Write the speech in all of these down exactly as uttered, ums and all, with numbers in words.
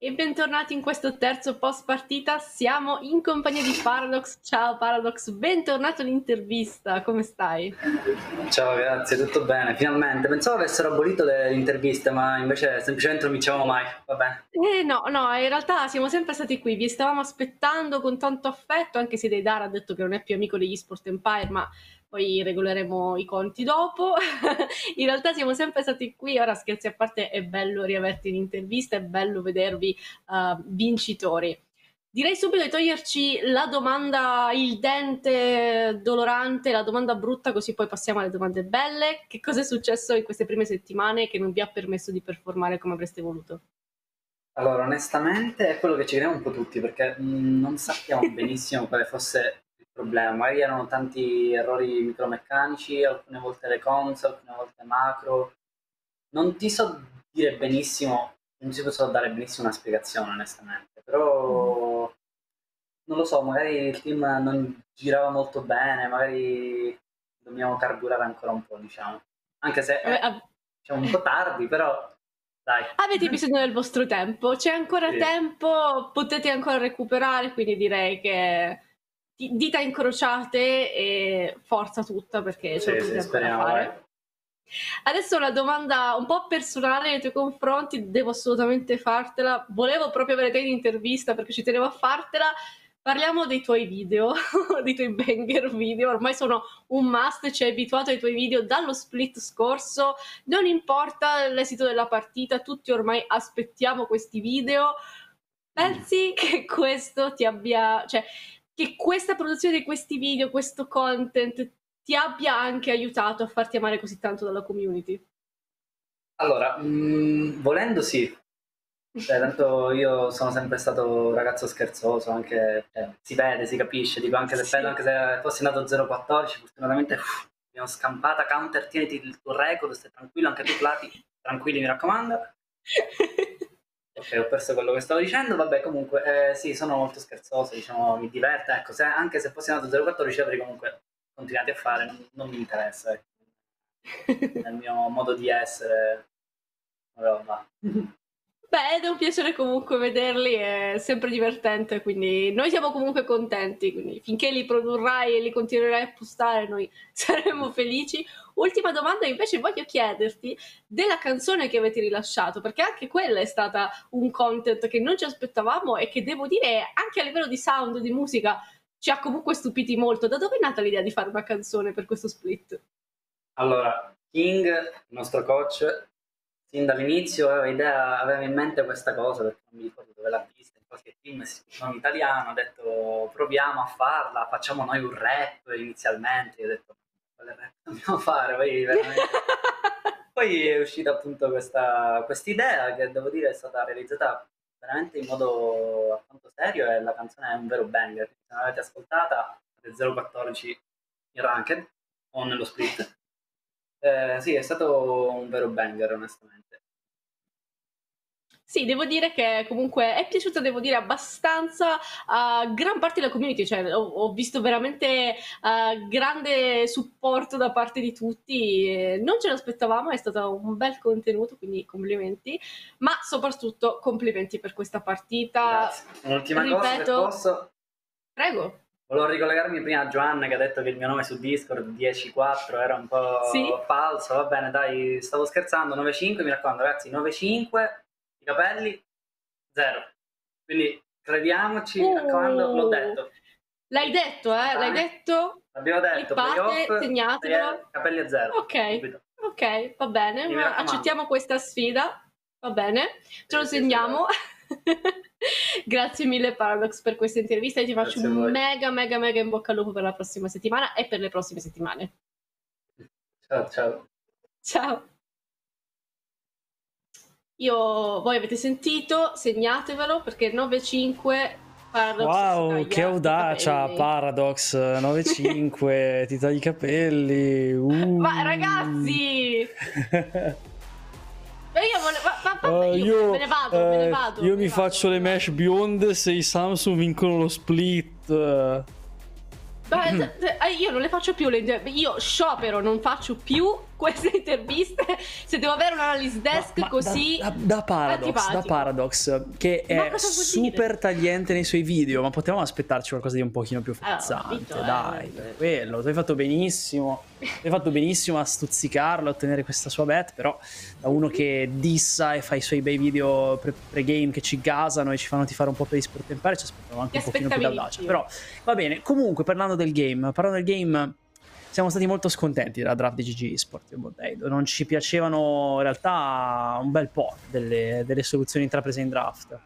E bentornati in questo terzo post partita, siamo in compagnia di Paradox. Ciao Paradox, bentornato all'intervista, come stai? Ciao, grazie, tutto bene, finalmente. Pensavo avessero abolito le interviste, ma invece semplicemente non vincevamo mai, va bene. Eh no, no, in realtà siamo sempre stati qui, vi stavamo aspettando con tanto affetto, anche se Deidara ha detto che non è più amico degli Sport Empire, ma poi regoleremo i conti dopo. In realtà siamo sempre stati qui, ora scherzi a parte, è bello riaverti in intervista, è bello vedervi uh, vincitori. Direi subito di toglierci la domanda, il dente dolorante, la domanda brutta, così poi passiamo alle domande belle. Che cosa è successo in queste prime settimane che non vi ha permesso di performare come avreste voluto? Allora, onestamente è quello che ci crediamo un po' tutti, perché mh, non sappiamo benissimo quale fosse il problema. Magari erano tanti errori micromeccanici, alcune volte le console, alcune volte macro. Non ti so dire benissimo, non ti so dare benissimo una spiegazione, onestamente, però non lo so, magari il team non girava molto bene, magari dobbiamo carburare ancora un po', diciamo. Anche se Eh, è av- diciamo, un po' tardi, però dai. Avete bisogno del vostro tempo, c'è ancora Sì. tempo, potete ancora recuperare, quindi direi che di- dita incrociate e forza tutta perché ce lo Sì, potete sì, ancora speriamo, fare. vai. Adesso una domanda un po' personale nei tuoi confronti, devo assolutamente fartela. Volevo proprio avere te in intervista perché ci tenevo a fartela. Parliamo dei tuoi video, dei tuoi banger video. Ormai sono un must, ci hai abituato ai tuoi video dallo split scorso. Non importa l'esito della partita, tutti ormai aspettiamo questi video. Pensi che questo ti abbia, cioè, che questa produzione di questi video, questo content ti abbia anche aiutato a farti amare così tanto dalla community? Allora, mh, volendo sì. Cioè, tanto io sono sempre stato un ragazzo scherzoso, anche cioè, si vede, si capisce, dico anche se, Sì. anche se fossi nato zero quattordici, fortunatamente uff, abbiamo scampata, counter, tieniti il tuo record, stai tranquillo, anche tu Plati, tranquilli mi raccomando. Ok, ho perso quello che stavo dicendo, vabbè comunque eh, sì, sono molto scherzoso, diciamo, mi diverte, ecco, se, anche se fossi nato zero quattordici avrei comunque continuato a fare, non, non mi interessa, ecco. Nel mio modo di essere, vabbè, va. Beh, ed è un piacere comunque vederli, è sempre divertente, quindi noi siamo comunque contenti, quindi finché li produrrai e li continuerai a postare noi saremo felici. Ultima domanda invece voglio chiederti della canzone che avete rilasciato, perché anche quella è stata un content che non ci aspettavamo e che devo dire anche a livello di sound, di musica, ci ha comunque stupiti molto. Da dove è nata l'idea di fare una canzone per questo split? Allora, King, il nostro coach, sin dall'inizio aveva, idea, aveva in mente questa cosa, perché non mi ricordo dove l'ha vista, in qualche team non italiano, ha detto proviamo a farla, facciamo noi un rap inizialmente, io ho detto quale rap dobbiamo fare, poi veramente... Poi è uscita appunto questa idea che devo dire è stata realizzata veramente in modo alquanto serio e la canzone è un vero banger, se non l'avete ascoltata è zero quattordici in ranked o nello split. Eh, sì, è stato un vero banger, onestamente. Sì, devo dire che comunque è piaciuta, devo dire, abbastanza a gran parte della community, cioè ho, ho visto veramente uh, grande supporto da parte di tutti, eh, non ce l'aspettavamo, è stato un bel contenuto, quindi complimenti, ma soprattutto complimenti per questa partita. Grazie. Un'ultima cosa, se Ripeto, posso, prego. volevo ricollegarmi prima a Giovanna che ha detto che il mio nome su Discord dieci quattro era un po' Sì? falso, va bene, dai, stavo scherzando, nove cinque, mi raccomando ragazzi, nove cinque, i capelli, zero. Quindi crediamoci, mi raccomando, l'ho detto. L'hai detto, eh? L'hai detto? L'abbiamo detto, Clippate, playoff, segnatelo. capelli a zero. Ok, Subito. ok, va bene, Mi ma raccomando. accettiamo questa sfida, va bene, ce lo Sì, sì, segniamo. sì, Grazie mille Paradox per questa intervista e ti faccio Grazie a un voi. mega mega mega in bocca al lupo per la prossima settimana e per le prossime settimane. Ciao, ciao. Ciao. Io, voi avete sentito, segnatevelo perché nove cinque Paradox si Wow, taglia che i audacia, capelli. Paradox nove cinque, ti tagli i capelli. Uh. Ma ragazzi! Ma io, vole... ma, ma, Uh, io, io me ne vado, uh, me ne vado. Io me mi ne faccio vado, le mesh bionde se i Samsung vincono lo split. Ma, io non le faccio più, le... io sciopero, non faccio più queste interviste se devo avere un analyst desk Ma- ma così da, da, da Paradox, da antipatico. Paradox che Ma è cosa vuol super dire? tagliente nei suoi video, ma potevamo aspettarci qualcosa di un pochino più Allora, frizzante, Vito, eh, dai, per quello, tu hai fatto benissimo, hai fatto benissimo a stuzzicarlo, a ottenere questa sua bet, però da uno che dissa e fa i suoi bei video pre- pre-game che ci gasano e ci fanno tifare un po' per Esport Empire, ci aspettavamo anche Ti un pochino più aspettavi d'audacia, di più. però va bene. Comunque, parlando del game, parlando del game, siamo stati molto scontenti della draft di G G Esport e Boldeido. Non ci piacevano in realtà un bel po' delle, delle soluzioni intraprese in draft.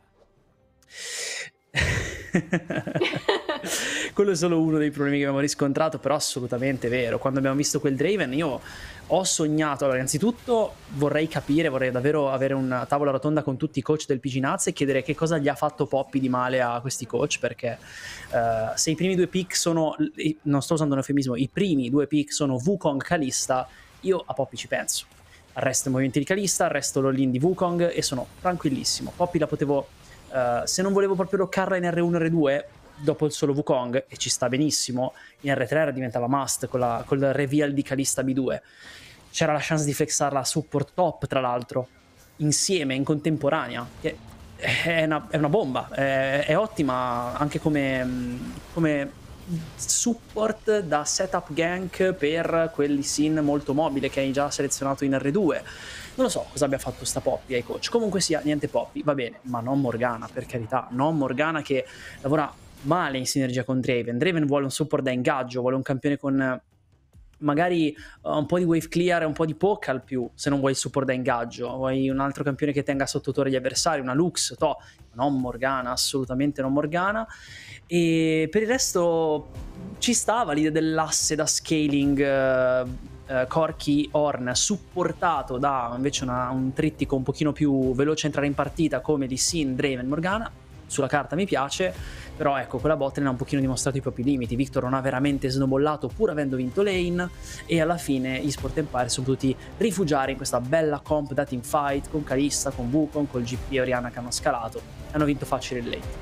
Quello è solo uno dei problemi che abbiamo riscontrato, però assolutamente vero. Quando abbiamo visto quel Draven, io ho sognato, allora, innanzitutto vorrei capire, vorrei davvero avere una tavola rotonda con tutti i coach del P G Nuts e chiedere che cosa gli ha fatto Poppy di male a questi coach, perché uh, se i primi due pick sono, non sto usando un eufemismo, i primi due pick sono Wukong, Kalista, io a Poppy ci penso. Arresto i movimenti di Kalista, arresto l'all-in di Wukong e sono tranquillissimo. Poppy la potevo, uh, se non volevo proprio loccarla in R uno R due, dopo il solo Wukong, e ci sta benissimo, in R tre diventava must con la, col reveal di Kalista B due. C'era la chance di flexarla a support top, tra l'altro, insieme, in contemporanea, che è una, è una bomba, è, è ottima anche come, come support da setup gank per quelli Sin molto mobile che hai già selezionato in R due. Non lo so cosa abbia fatto sta Poppy ai coach, comunque sia, niente Poppy, va bene, ma non Morgana, per carità, non Morgana che lavora male in sinergia con Draven. Draven vuole un support da ingaggio, vuole un campione con magari uh, un po' di wave clear e un po' di poke al più, se non vuoi il support da ingaggio, vuoi un altro campione che tenga sotto torre gli avversari, una Lux, to, non Morgana, assolutamente non Morgana. E per il resto ci stava l'idea dell'asse da scaling uh, uh, Corki Ornn supportato da invece una, un trittico un pochino più veloce entrare in partita come Lee Sin, Draven, Morgana. Sulla carta mi piace, però ecco, quella botlane ha un pochino dimostrato i propri limiti. Victor non ha veramente snowballato pur avendo vinto lane, e alla fine gli Esport Empire sono potuti rifugiare in questa bella comp da teamfight con Kalista, con Wukong, col G P e Orianna che hanno scalato e hanno vinto facile il late.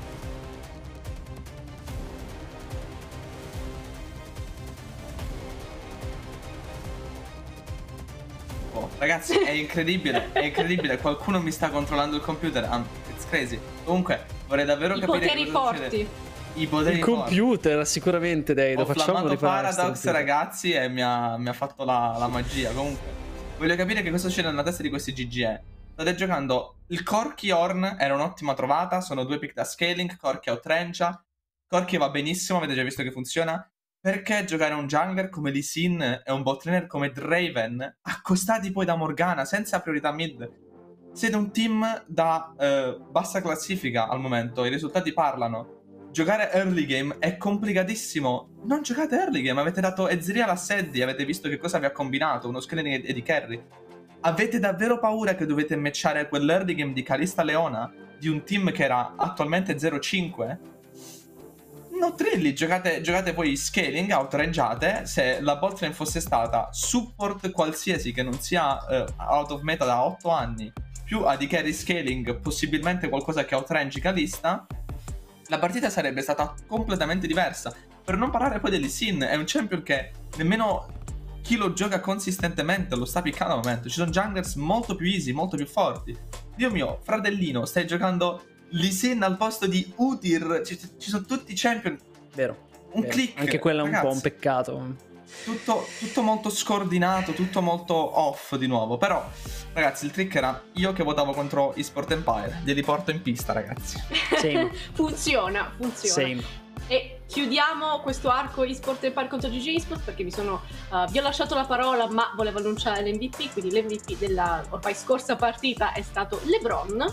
Oh, ragazzi, è incredibile, è incredibile, qualcuno mi sta controllando il computer, um, it's crazy. Comunque, vorrei davvero I capire poteri cosa forti. succede. I poteri Il forti. computer, sicuramente, Deido. Ho Facciamo flammato riparare Paradox, sto ragazzi, e mi ha, mi ha fatto la, la magia. Comunque, voglio capire che cosa succede nella testa di questi G G E. State giocando il Corki Ornn, era un'ottima trovata, sono due pick da scaling, Corki outrangia, Corki va benissimo, avete già visto che funziona. Perché giocare un jungler come Lee Sin e un botliner come Draven, accostati poi da Morgana, senza priorità mid? Siete un team da eh, bassa classifica al momento, i risultati parlano. Giocare early game è complicatissimo. Non giocate early game, avete dato Ezreal a Seddi, avete visto che cosa vi ha combinato, uno scaling e di carry. Avete davvero paura che dovete matchare quell'early game di Kalista Leona di un team che era attualmente zero cinque? No, Trilli, giocate, giocate poi scaling, outrangiate. Se la botlane fosse stata support qualsiasi che non sia uh, out of meta da otto anni, più A D carry scaling, possibilmente qualcosa che outrangi Kalista, la partita sarebbe stata completamente diversa. Per non parlare poi degli Sin, è un champion che nemmeno chi lo gioca consistentemente lo sta piccando al momento. Ci sono junglers molto più easy, molto più forti. Dio mio, fratellino, stai giocando Lee Sin al posto di Udyr, ci, ci sono tutti i champion. Vero. Un vero. click. Anche quello è un ragazzi, po' un peccato. Tutto, tutto molto scordinato, tutto molto off di nuovo. Però, ragazzi, il trick era io che votavo contro Esport Empire. Glieli porto in pista, ragazzi. Same. funziona, funziona. Same. E chiudiamo questo arco Esport Empire contro G G Esport perché vi sono uh, vi ho lasciato la parola, ma volevo annunciare l'M V P, quindi l'M V P della ormai scorsa partita è stato LeBron.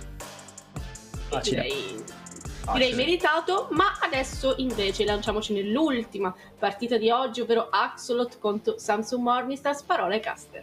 E direi, direi meritato, ma adesso invece lanciamoci nell'ultima partita di oggi, ovvero Axolot contro Samsung Morningstar. Parola ai caster.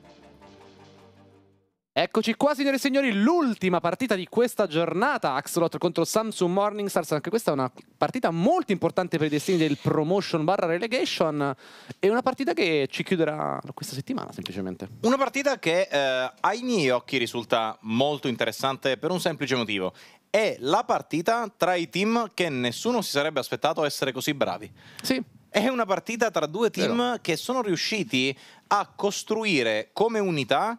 Eccoci qua, signore e signori, l'ultima partita di questa giornata, Axolot contro Samsung Morningstar. Anche questa è una partita molto importante per i destini del promotion barra relegation, e una partita che ci chiuderà questa settimana semplicemente. Una partita che eh, ai miei occhi risulta molto interessante per un semplice motivo: è la partita tra i team che nessuno si sarebbe aspettato essere così bravi. Sì. È una partita tra due team Vero. che sono riusciti a costruire come unità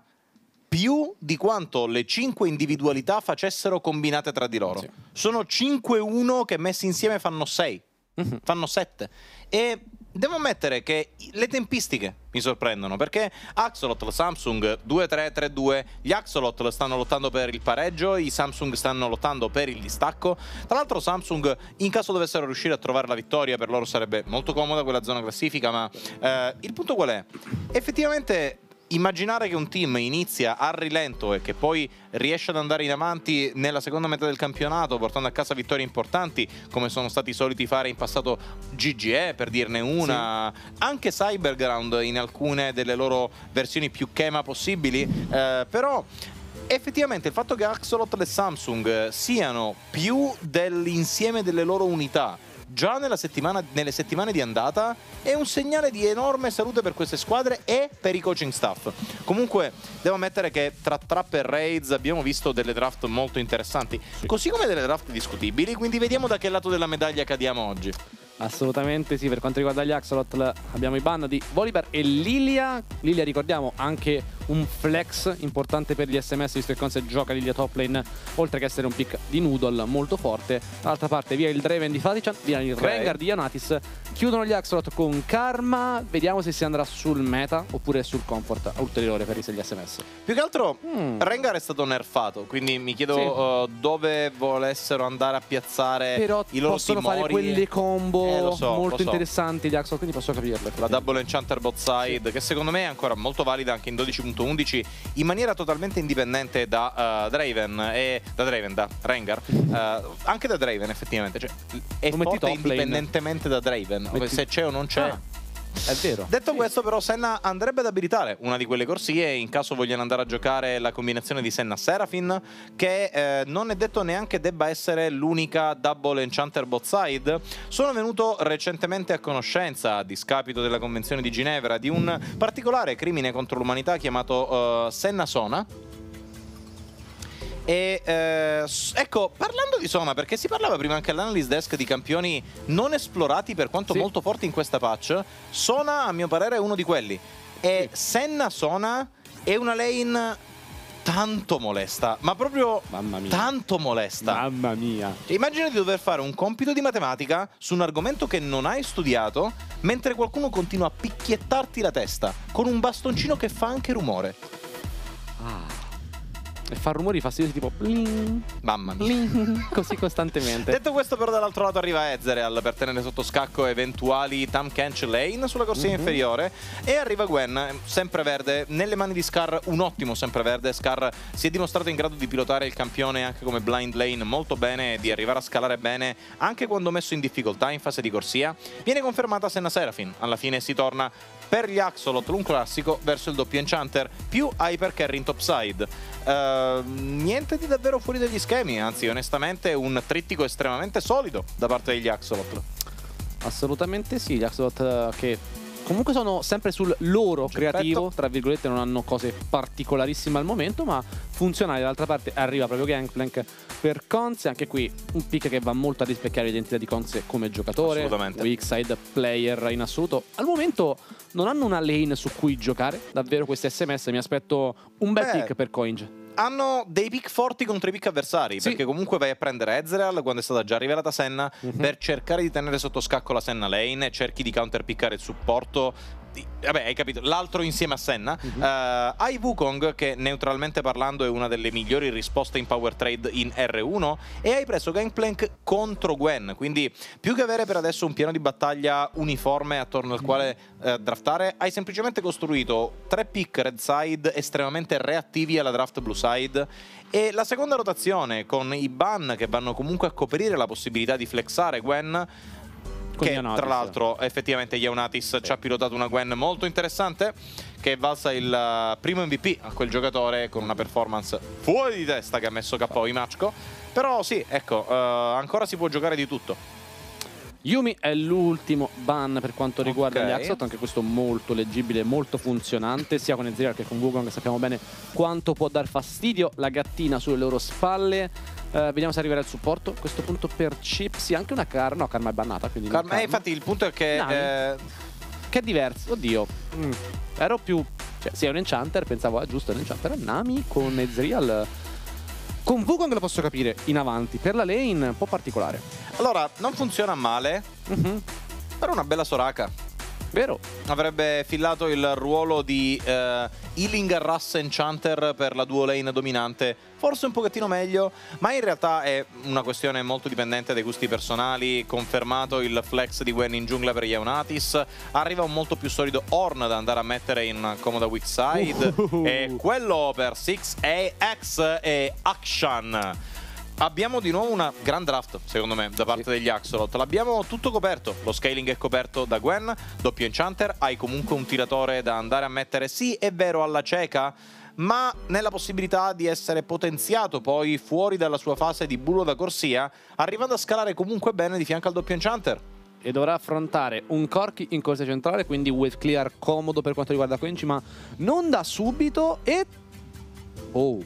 più di quanto le cinque individualità facessero combinate tra di loro. Sì. Sono cinque uno che messi insieme fanno sei, Mhm. fanno sette. E devo ammettere che le tempistiche mi sorprendono, perché Axolotl, Samsung due tre tre due, gli Axolotl stanno lottando per il pareggio, i Samsung stanno lottando per il distacco. Tra l'altro Samsung, in caso dovessero riuscire a trovare la vittoria, per loro sarebbe molto comoda quella zona classifica, ma eh, il punto qual è? Effettivamente immaginare che un team inizia a rilento e che poi riesce ad andare in avanti nella seconda metà del campionato portando a casa vittorie importanti, come sono stati soliti fare in passato G G E, per dirne una, sì. Anche Cyberground in alcune delle loro versioni più chema possibili, eh, però effettivamente il fatto che Axolotl e Samsung siano più dell'insieme delle loro unità già nella settimana, nelle settimane di andata è un segnale di enorme salute per queste squadre e per i coaching staff. Comunque devo ammettere che tra Trap e Raids abbiamo visto delle draft molto interessanti, sì. Così come delle draft discutibili, quindi vediamo da che lato della medaglia cadiamo oggi. Assolutamente sì, per quanto riguarda gli Axolotl abbiamo i ban di Volibear e Lilia. Lilia, ricordiamo, anche un flex importante per gli S M S, visto che Conce gioca Lilia top lane, oltre che essere un pick di Noodle molto forte. Dall'altra parte via il Draven di Fatichan, via il okay. Rengar di Ionatis. Chiudono gli Axolotl con Karma. Vediamo se si andrà sul meta oppure sul comfort ulteriore per gli S M S. Più che altro mm. Rengar è stato nerfato, quindi mi chiedo sì. uh, dove volessero andare a piazzare però i loro possono timori. fare quelle combo Eh, lo so, molto lo so. interessanti di Axolotl, quindi posso capirle. La double enchanter bot side, sì. Che secondo me è ancora molto valida anche in dodici punto undici, in maniera totalmente indipendente da uh, Draven e da Draven, da Rengar, uh, anche da Draven effettivamente, cioè, è lo forte indipendentemente da Draven, metti... se c'è o non c'è. Ah. È vero. Detto sì. questo, però, Senna andrebbe ad abilitare una di quelle corsie in caso vogliano andare a giocare la combinazione di Senna Seraphine, che eh, non è detto neanche debba essere l'unica double enchanter bot side. Sono venuto recentemente a conoscenza, a discapito della Convenzione di Ginevra, di un particolare crimine contro l'umanità chiamato uh, Senna Sona. E eh, ecco, parlando di Sona, perché si parlava prima anche all'analyst desk di campioni non esplorati per quanto sì. molto forti in questa patch, Sona a mio parere è uno di quelli. E sì. Senna Sona è una lane tanto molesta, ma proprio Mamma mia. tanto molesta. Mamma mia. Immagina di dover fare un compito di matematica su un argomento che non hai studiato, mentre qualcuno continua a picchiettarti la testa con un bastoncino che fa anche rumore. Ah. E fa rumori fastidiosi tipo bling, Mamma mia. bling, così costantemente. Detto questo, però, dall'altro lato arriva Ezreal per tenere sotto scacco eventuali Tahm Kench lane sulla corsia mm-hmm. inferiore, e arriva Gwen, sempreverde, nelle mani di Scar, un ottimo sempreverde. Scar si è dimostrato in grado di pilotare il campione anche come blind lane molto bene, di arrivare a scalare bene anche quando messo in difficoltà in fase di corsia. Viene confermata Senna Seraphine, alla fine si torna per gli Axolotl un classico verso il doppio enchanter più hyper carry in topside. Uh, niente di davvero fuori dagli schemi, anzi onestamente un trittico estremamente solido da parte degli Axolotl. Assolutamente sì, gli Axolotl che comunque sono sempre sul loro creativo, tra virgolette, non hanno cose particolarissime al momento, ma funzionali. Dall'altra parte arriva proprio Gangplank per Conce, anche qui un pick che va molto a rispecchiare l'identità di Conce come giocatore, weak side player in assoluto. Al momento non hanno una lane su cui giocare, davvero questi S M S, mi aspetto un bel Beh. pick per Coinge. Hanno dei pick forti contro i pick avversari, sì. Perché comunque vai a prendere Ezreal quando è stata già rivelata Senna, uh-huh. per cercare di tenere sotto scacco la Senna lane, cerchi di counterpiccare il supporto. Vabbè, hai capito, l'altro insieme a Senna. uh-huh. uh, Hai Wukong, che neutralmente parlando è una delle migliori risposte in power trade in R uno, e hai preso Gangplank contro Gwen, quindi più che avere per adesso un piano di battaglia uniforme attorno al quale uh, draftare, hai semplicemente costruito tre pick red side estremamente reattivi alla draft blue side, e la seconda rotazione con i ban che vanno comunque a coprire la possibilità di flexare Gwen, che Ionatis. Tra l'altro effettivamente Ionatis sì. ci ha pilotato una Gwen molto interessante, che è valsa il primo M V P a quel giocatore con una performance fuori di testa che ha messo K O Imachko. Però sì, ecco, uh, ancora si può giocare di tutto. Yumi è l'ultimo ban per quanto riguarda Ok. gli Axolotl, anche questo molto leggibile, molto funzionante, sia con Ezreal che con Wukong, sappiamo bene quanto può dar fastidio la gattina sulle loro spalle. Uh, vediamo se arriverà il supporto. A questo punto per Chip, sì, anche una Karma, no, Karma è bannata, quindi non Karma, eh, Karma. infatti il punto è che... Nami. eh, Che è diverso, oddio. Mm. Ero più... Cioè, sì, è un Enchanter, pensavo, ah, giusto, è un Enchanter. Nami con Ezreal... Con Wukong lo posso capire, in avanti. Per la lane, un po' particolare. allora, non funziona male, Mhm. però una bella Soraka. Vero? Avrebbe fillato il ruolo di eh, Healing Russ Enchanter per la duo lane dominante, forse un pochettino meglio, ma in realtà è una questione molto dipendente dai gusti personali. Confermato il flex di Gwen in giungla per Ionatis, arriva un molto più solido Ornn da andare a mettere in una comoda weak side, Uh. e quello per sei A X e Akshan. Abbiamo di nuovo una gran draft, secondo me, da parte Sì. degli Axolotl. L'abbiamo tutto coperto. Lo scaling è coperto da Gwen, doppio Enchanter. Hai comunque un tiratore da andare a mettere, sì, è vero, alla cieca, ma nella possibilità di essere potenziato poi fuori dalla sua fase di bullo da corsia, arrivando a scalare comunque bene di fianco al doppio Enchanter. E dovrà affrontare un Corki in corsia centrale, quindi wave clear comodo per quanto riguarda Quench, ma non da subito. E... Oh,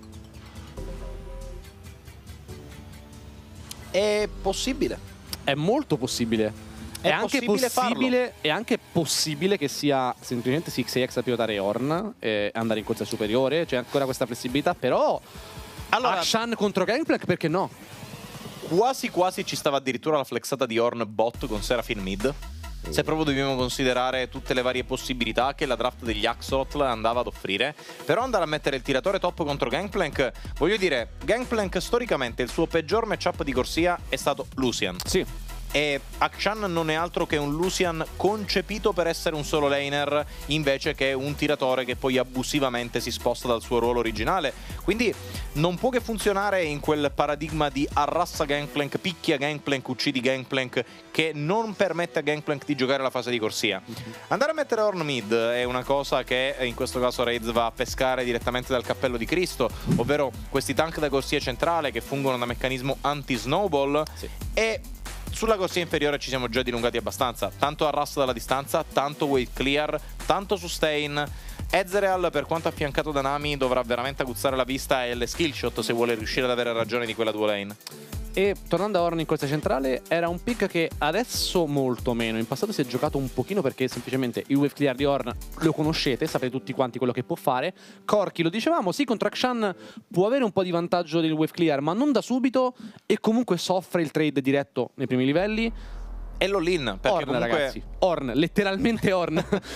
È possibile. è molto possibile. È, È anche possibile possibile, è anche possibile che sia semplicemente sei A X a pilotare Ornn e andare in corsia superiore. C'è ancora questa flessibilità, però Allora, Akshan contro Gangplank, perché no? quasi quasi ci stava addirittura la flexata di Ornn bot con Seraphine mid. Se proprio dobbiamo considerare tutte le varie possibilità che la draft degli Axolotl andava ad offrire. Però andare a mettere il tiratore top contro Gangplank, voglio dire, Gangplank storicamente il suo peggior matchup di corsia è stato Lucian. Sì. E Akshan non è altro che un Lucian concepito per essere un solo laner, invece che un tiratore che poi abusivamente si sposta dal suo ruolo originale. Quindi non può che funzionare in quel paradigma di arrassa Gangplank, picchia Gangplank, uccidi Gangplank, che non permette a Gangplank di giocare la fase di corsia. Andare a mettere Ornn mid è una cosa che in questo caso Raids va a pescare direttamente dal cappello di Cristo, ovvero questi tank da corsia centrale che fungono da meccanismo anti-snowball. Sì. E sulla corsia inferiore ci siamo già dilungati abbastanza, tanto arrasto dalla distanza, tanto wave clear, tanto sustain. Ezreal, per quanto affiancato da Nami, dovrà veramente aguzzare la vista e le skill shot se vuole riuscire ad avere ragione di quella duo lane. E tornando a Ornn in corsia centrale, era un pick che adesso molto meno. In passato si è giocato un pochino perché semplicemente il wave clear di Ornn lo conoscete, sapete tutti quanti quello che può fare. Corki, lo dicevamo, sì, contro Akshan può avere un po' di vantaggio del wave clear, ma non da subito, e comunque soffre il trade diretto nei primi livelli. E l'all-in, perché Ornn, comunque... ragazzi, Ornn, letteralmente Ornn.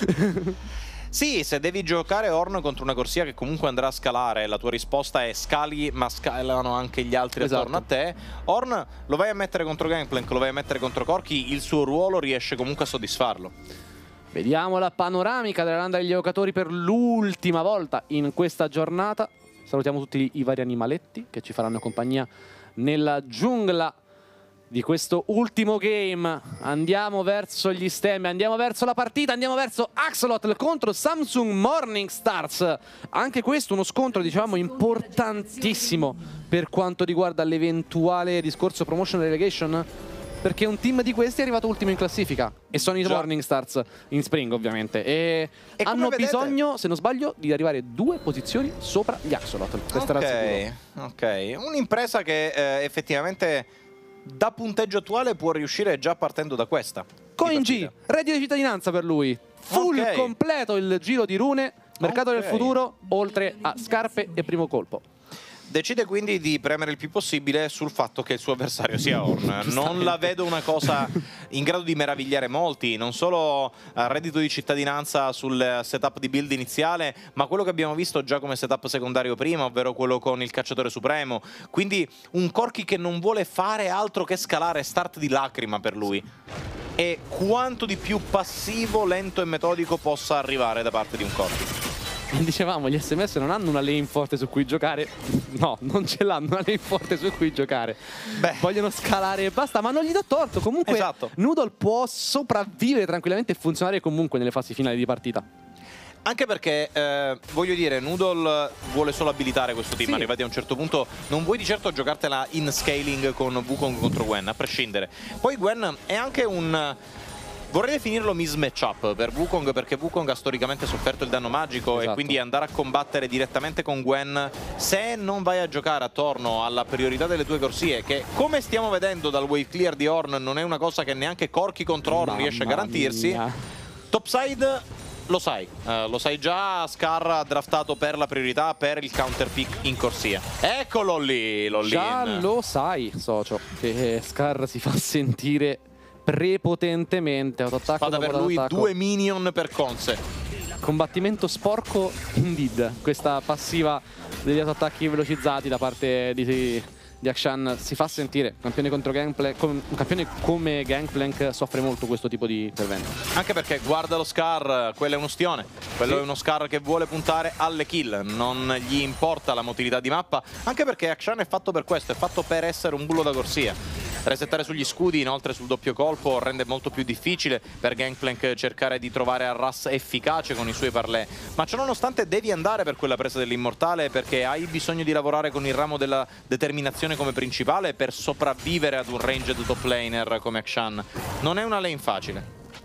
Sì, se devi giocare Ornn contro una corsia che comunque andrà a scalare, la tua risposta è scali, ma scalano anche gli altri Esatto. attorno a te. Ornn lo vai a mettere contro Gangplank, lo vai a mettere contro Corki, il suo ruolo riesce comunque a soddisfarlo. Vediamo la panoramica della landa degli giocatori per l'ultima volta in questa giornata. Salutiamo tutti i vari animaletti che ci faranno compagnia nella giungla di questo ultimo game. Andiamo verso gli stemmi, andiamo verso la partita, andiamo verso Axolotl contro Samsung Morning Stars. Anche questo uno scontro, diciamo, importantissimo per quanto riguarda l'eventuale discorso promotion relegation, perché un team di questi è arrivato ultimo in classifica e sono i Già. Morning Stars in Spring, ovviamente, e, E come hanno vedete- bisogno, se non sbaglio, di arrivare due posizioni sopra gli Axolotl. Questo era il sicuro. Ok, ok. Un'impresa che eh, effettivamente da punteggio attuale può riuscire già partendo da questa. Coin di G, partita. reddito di cittadinanza per lui. Full Ok. completo il giro di rune, mercato Ok. del futuro, oltre a scarpe e primo colpo. Decide quindi di premere il più possibile sul fatto che il suo avversario sia Ornn. Non la vedo una cosa in grado di meravigliare molti, non solo eh, reddito di cittadinanza sul setup di build iniziale, ma quello che abbiamo visto già come setup secondario prima, ovvero quello con il cacciatore supremo. Quindi un Corki che non vuole fare altro che scalare, start di lacrima per lui. E quanto di più passivo, lento e metodico possa arrivare da parte di un Corki. Dicevamo, gli S M S non hanno una lane forte su cui giocare. No, non ce l'hanno una lane forte su cui giocare. Beh. Vogliono scalare e basta, ma non gli do torto. Comunque Esatto. Noodle può sopravvivere tranquillamente e funzionare comunque nelle fasi finali di partita. Anche perché, eh, voglio dire, Noodle vuole solo abilitare questo team, Sì. arrivati a un certo punto non vuoi di certo giocartela in scaling con Wukong contro Gwen, a prescindere. Poi Gwen è anche un... vorrei definirlo mismatch-up per Wukong, perché Wukong ha storicamente sofferto il danno magico, Esatto. e quindi andare a combattere direttamente con Gwen, se non vai a giocare attorno alla priorità delle tue corsie, che come stiamo vedendo dal wave clear di Ornn non è una cosa che neanche Corki contro Ornn Mamma riesce a garantirsi, mia. topside lo sai, uh, lo sai già, Scar ha draftato per la priorità, per il counter pick in corsia. Eccolo lì, Lollin. Già lo sai, socio, che Scar si fa sentire prepotentemente. Autoattacco Spada dopo per lui, autoattacco. due minion per Conce. Combattimento sporco indeed. Questa passiva degli autoattacchi velocizzati da parte di, di Akshan si fa sentire. Campione contro Gangplank, com- un campione come Gangplank soffre molto questo tipo di intervento. Anche perché guarda lo Scar, quello è uno stione, quello Sì. è uno Scar che vuole puntare alle kill, non gli importa la motilità di mappa, anche perché Akshan è fatto per questo, è fatto per essere un bullo da corsia. Resettare sugli scudi, inoltre sul doppio colpo, rende molto più difficile per Gangplank cercare di trovare Arras efficace con i suoi parlé. Ma ciononostante devi andare per quella presa dell'immortale, perché hai bisogno di lavorare con il ramo della determinazione come principale per sopravvivere ad un ranged top laner come Akshan. Non è una lane facile.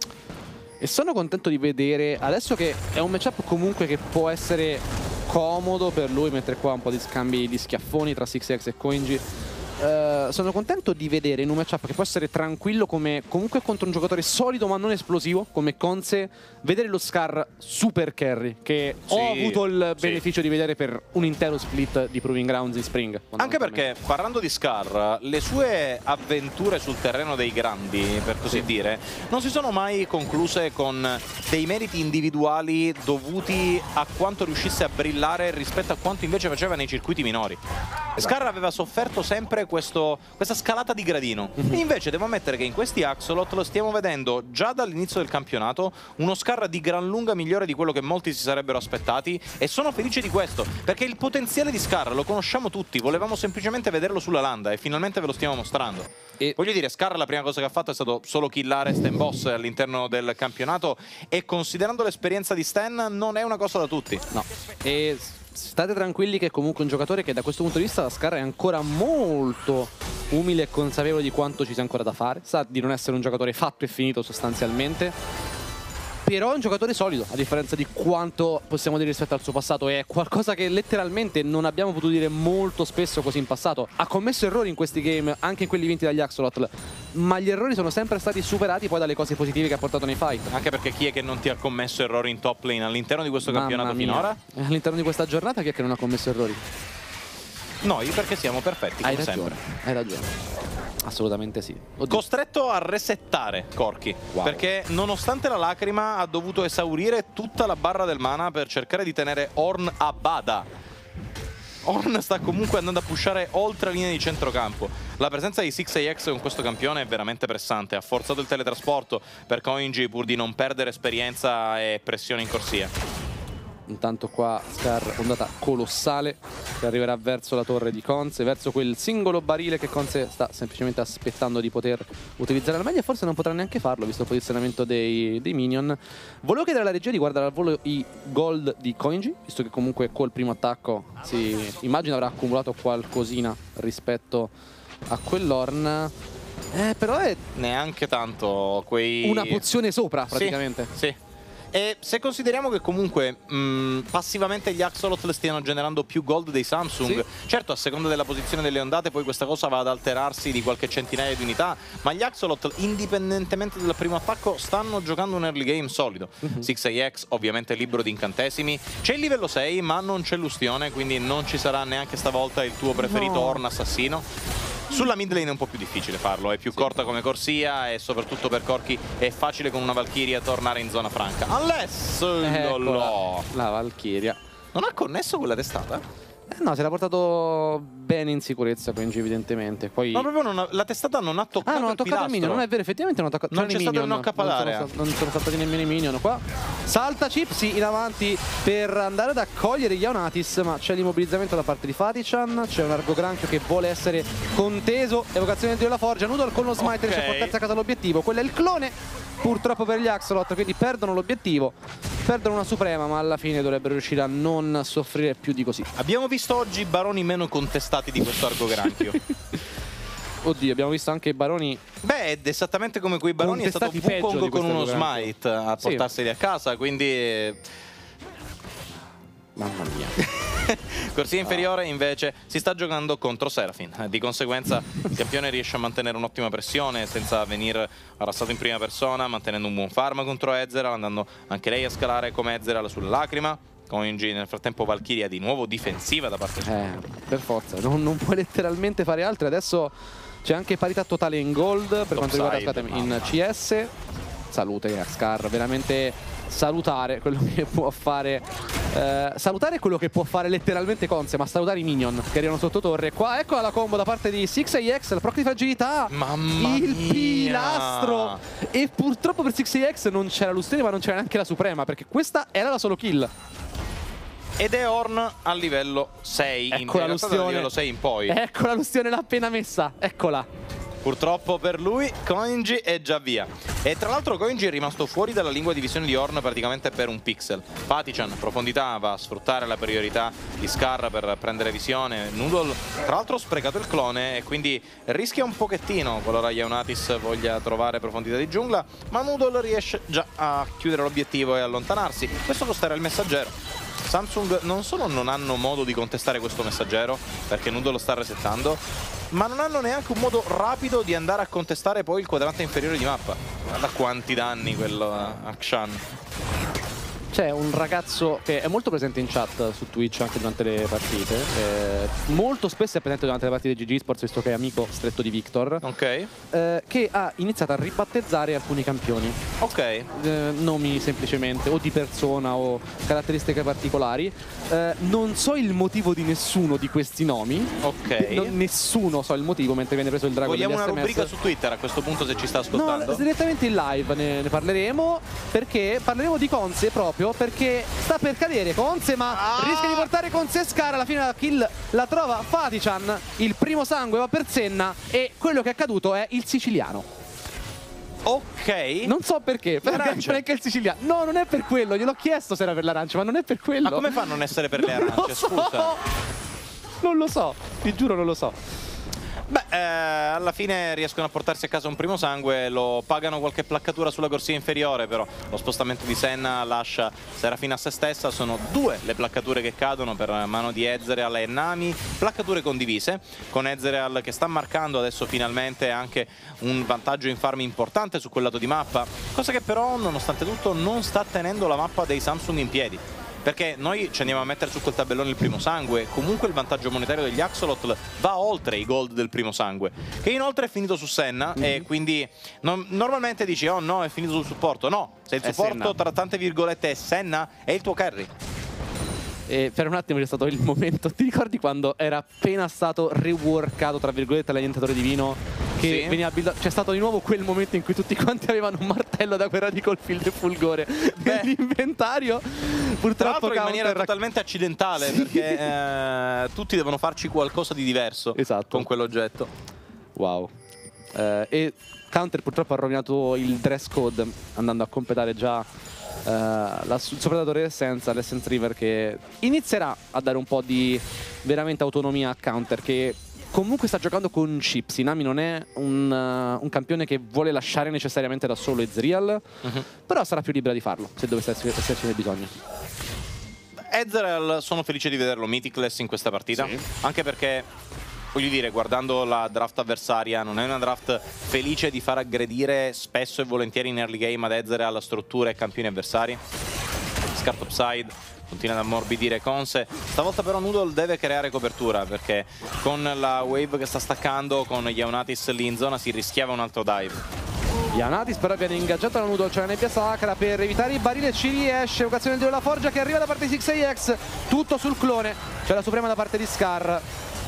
E sono contento di vedere, adesso che è un matchup comunque che può essere comodo per lui, mentre qua un po' di scambi di schiaffoni tra six X e Koinji. Uh, sono contento di vedere in un matchup che può essere tranquillo, come comunque contro un giocatore solido ma non esplosivo come Conce, vedere lo Scar super carry che Sì, ho avuto il sì. beneficio di vedere per un intero split di Proving Grounds in Spring. Anche perché, parlando di Scar, le sue avventure sul terreno dei grandi, per così Sì. dire, non si sono mai concluse con dei meriti individuali dovuti a quanto riuscisse a brillare rispetto a quanto invece faceva nei circuiti minori. Scar aveva sofferto sempre questo, questa scalata di gradino. E invece devo ammettere che in questi Axolot lo stiamo vedendo già dall'inizio del campionato uno Scar di gran lunga migliore di quello che molti si sarebbero aspettati, e sono felice di questo, perché il potenziale di Scar lo conosciamo tutti, volevamo semplicemente vederlo sulla landa e finalmente ve lo stiamo mostrando. E Voglio dire, Scar la prima cosa che ha fatto è stato solo killare Stan Boss all'interno del campionato, e considerando l'esperienza di Stan non è una cosa da tutti. no. E state tranquilli che comunque è un giocatore che da questo punto di vista, la Scar, è ancora molto umile e consapevole di quanto ci sia ancora da fare, sa di non essere un giocatore fatto e finito sostanzialmente, però è un giocatore solido, a differenza di quanto possiamo dire rispetto al suo passato. È qualcosa che letteralmente non abbiamo potuto dire molto spesso così in passato. Ha commesso errori in questi game, anche in quelli vinti dagli Axolotl, ma gli errori sono sempre stati superati poi dalle cose positive che ha portato nei fight. Anche perché chi è che non ti ha commesso errori in top lane all'interno di questo campionato Mamma mia. finora? All'interno di questa giornata chi è che non ha commesso errori? Noi, perché siamo perfetti, Hai come ragione, sempre. hai ragione. Assolutamente sì. Oddio. Costretto a resettare Corki, Wow. perché nonostante la lacrima ha dovuto esaurire tutta la barra del mana per cercare di tenere Ornn a bada. Ornn sta comunque andando a pushare oltre la linea di centrocampo. La presenza di six A X con questo campione è veramente pressante. Ha forzato il teletrasporto per Koinji pur di non perdere esperienza e pressione in corsia. Intanto qua Scar, ondata colossale che arriverà verso la torre di Conce, verso quel singolo barile che Conce sta semplicemente aspettando di poter utilizzare al meglio, e forse non potrà neanche farlo visto il posizionamento dei, dei minion. Volevo chiedere alla regia di guardare al volo i gold di Koinji, visto che comunque col primo attacco si immagina avrà accumulato qualcosina rispetto a quell'Ornn. Eh, però è Neanche tanto quei... una pozione sopra Sì, praticamente. Sì. E se consideriamo che comunque mh, passivamente gli Axolotl stiano generando più gold dei Samsung, Sì. certo a seconda della posizione delle ondate poi questa cosa va ad alterarsi di qualche centinaia di unità, ma gli Axolotl indipendentemente dal primo attacco stanno giocando un early game solido. Mhm. six A X ovviamente libero di incantesimi, c'è il livello sei ma non c'è l'ustione, quindi non ci sarà neanche stavolta il tuo preferito No. Ornn assassino. Sulla mid lane è un po' più difficile farlo, è più corta come corsia e soprattutto per Corki è facile con una Valkyria tornare in zona franca. Unless... Eccola, lolo. la Valkyria. Non ha connesso quella testata? Eh no, se l'ha portato bene in sicurezza Koinji evidentemente. Poi... Ma proprio non ha- la testata non ha toccato Ah, non ha il toccato il pilastro. minion, non è vero, effettivamente non ha toccato Non c'erano c'è i stato il minion. knock-up ad Non area. sono sta- Non sono saltati nemmeno i minion qua. Salta Cipsi in avanti per andare ad accogliere gli Ionatis, ma c'è l'immobilizzamento da parte di Fatichan, c'è un Argogranchio che vuole essere conteso, evocazione del dio della forgia, Noodle con lo smite Ok. riesce a portarsi a casa l'obiettivo, quello è il clone purtroppo per gli Axolot, quindi perdono l'obiettivo. perdono una suprema, ma alla fine dovrebbero riuscire a non soffrire più di così. Abbiamo visto oggi baroni meno contestati di questo arco granchio. Oddio, abbiamo visto anche i baroni. Beh, ed esattamente come quei baroni è stato Wukong con uno smite a portarseli sì. a casa, quindi... Mamma mia. Corsia inferiore invece si sta giocando contro Seraphine, di conseguenza il campione riesce a mantenere un'ottima pressione senza venire arrassato in prima persona, mantenendo un buon farm contro Ezreal, andando anche lei a scalare come Ezreal sulla lacrima. Koinji nel frattempo Valkyria di nuovo difensiva da parte sua. Eh, per forza, non, non puoi letteralmente fare altro. Adesso c'è anche parità totale in gold per Top quanto riguarda side, scusate, in C S. Salute Scar, veramente salutare quello che può fare eh, salutare quello che può fare letteralmente Conze, ma salutare i minion che arrivano sotto torre. Qua eccola la combo da parte di six A X, la proc di fragilità, mamma il mia. pilastro, e purtroppo per six A X non c'era l'Ustione, ma non c'era neanche la suprema, perché questa era la solo kill. Ed è Ornn a livello sei, eccola in l'Ustione, livello sei in poi. Eccola l'Ustione, l'ha appena messa, eccola. Purtroppo per lui Koinji è già via. E tra l'altro Koinji è rimasto fuori dalla lingua di visione di Ornn praticamente per un pixel. Fatichan, profondità, va a sfruttare la priorità di Scar per prendere visione. Noodle tra l'altro ha sprecato il clone e quindi rischia un pochettino qualora Ionatis voglia trovare profondità di giungla, ma Noodle riesce già a chiudere l'obiettivo e allontanarsi. Questo costerà il messaggero. Samsung non solo non hanno modo di contestare questo messaggero, perché Noodle lo sta resettando, ma non hanno neanche un modo rapido di andare a contestare poi il quadrante inferiore di mappa. Guarda quanti danni quello Akshan. C'è un ragazzo che è molto presente in chat su Twitch anche durante le partite, eh, molto spesso è presente durante le partite di G G Sports, visto che è amico stretto di Victor, ok, eh, che ha iniziato a ribattezzare alcuni campioni, ok, eh, nomi semplicemente o di persona o caratteristiche particolari. Eh, non so il motivo di nessuno di questi nomi, ok, no, nessuno so il motivo mentre viene preso il drago. Vogliamo una S M S. Rubrica su Twitter a questo punto, se ci sta ascoltando? No, direttamente in live ne, ne parleremo, perché parleremo di Conze proprio perché sta per cadere Conze, ma ah! rischia di portare Conze e Scar. Alla fine la kill la trova Fatichan, il primo sangue va per Senna e quello che è accaduto è il siciliano. Ok. Non so perché, perché anche il siciliano. No, non è per quello, gliel'ho chiesto se era per l'arancia, ma non è per quello. Ma come fa a non essere per le arance, so. scusa? Non lo so, ti giuro non lo so. Beh, eh, alla fine riescono a portarsi a casa un primo sangue, lo pagano qualche placcatura sulla corsia inferiore, però lo spostamento di Senna lascia Seraphine a se stessa. Sono due le placcature che cadono per mano di Ezreal e Nami, placcature condivise, con Ezreal che sta marcando adesso finalmente anche un vantaggio in farm importante su quel lato di mappa, cosa che però nonostante tutto non sta tenendo la mappa dei Samsung in piedi. Perché noi ci andiamo a mettere su quel tabellone il primo sangue, comunque il vantaggio monetario degli Axolotl va oltre i gold del primo sangue, che inoltre è finito su Senna, mm-hmm. e quindi no, normalmente dici oh no è finito sul supporto, no, se il è supporto Senna. Tra tante virgolette è Senna, è il tuo carry. E per un attimo c'è stato il momento, ti ricordi quando era appena stato reworkato tra virgolette l'annientatore divino, che sì. veniva build-up? C'è stato di nuovo quel momento in cui tutti quanti avevano un martello da guerra di Coldfield e Fulgore nell'inventario, purtroppo tra l'altro in maniera rac- totalmente accidentale, sì. perché eh, tutti devono farci qualcosa di diverso esatto. con quell'oggetto. Wow. eh, E Counter purtroppo ha rovinato il dress code andando a completare già Uh, la, il suo predatore Essenza, l'Essence River, che inizierà a dare un po' di veramente autonomia a Counter, che comunque sta giocando con chips. Nami non è un, uh, un campione che vuole lasciare necessariamente da solo Ezreal, uh-huh. però sarà più libera di farlo se dovesse esserci bisogno. Ezreal sono felice di vederlo mythicless in questa partita, sì. anche perché voglio dire, guardando la draft avversaria, non è una draft felice di far aggredire spesso e volentieri in early game ad Ezreal strutture e campioni avversari. Scar topside, continua ad ammorbidire Conze. Stavolta però Noodle deve creare copertura, perché con la wave che sta staccando, con Ionatis lì in zona, si rischiava un altro dive. Ionatis però viene ingaggiato da Noodle, c'è la nebbia sacra per evitare il barile, ci riesce. Occasione di della Forgia che arriva da parte di six A X, tutto sul clone, c'è la suprema da parte di Scar.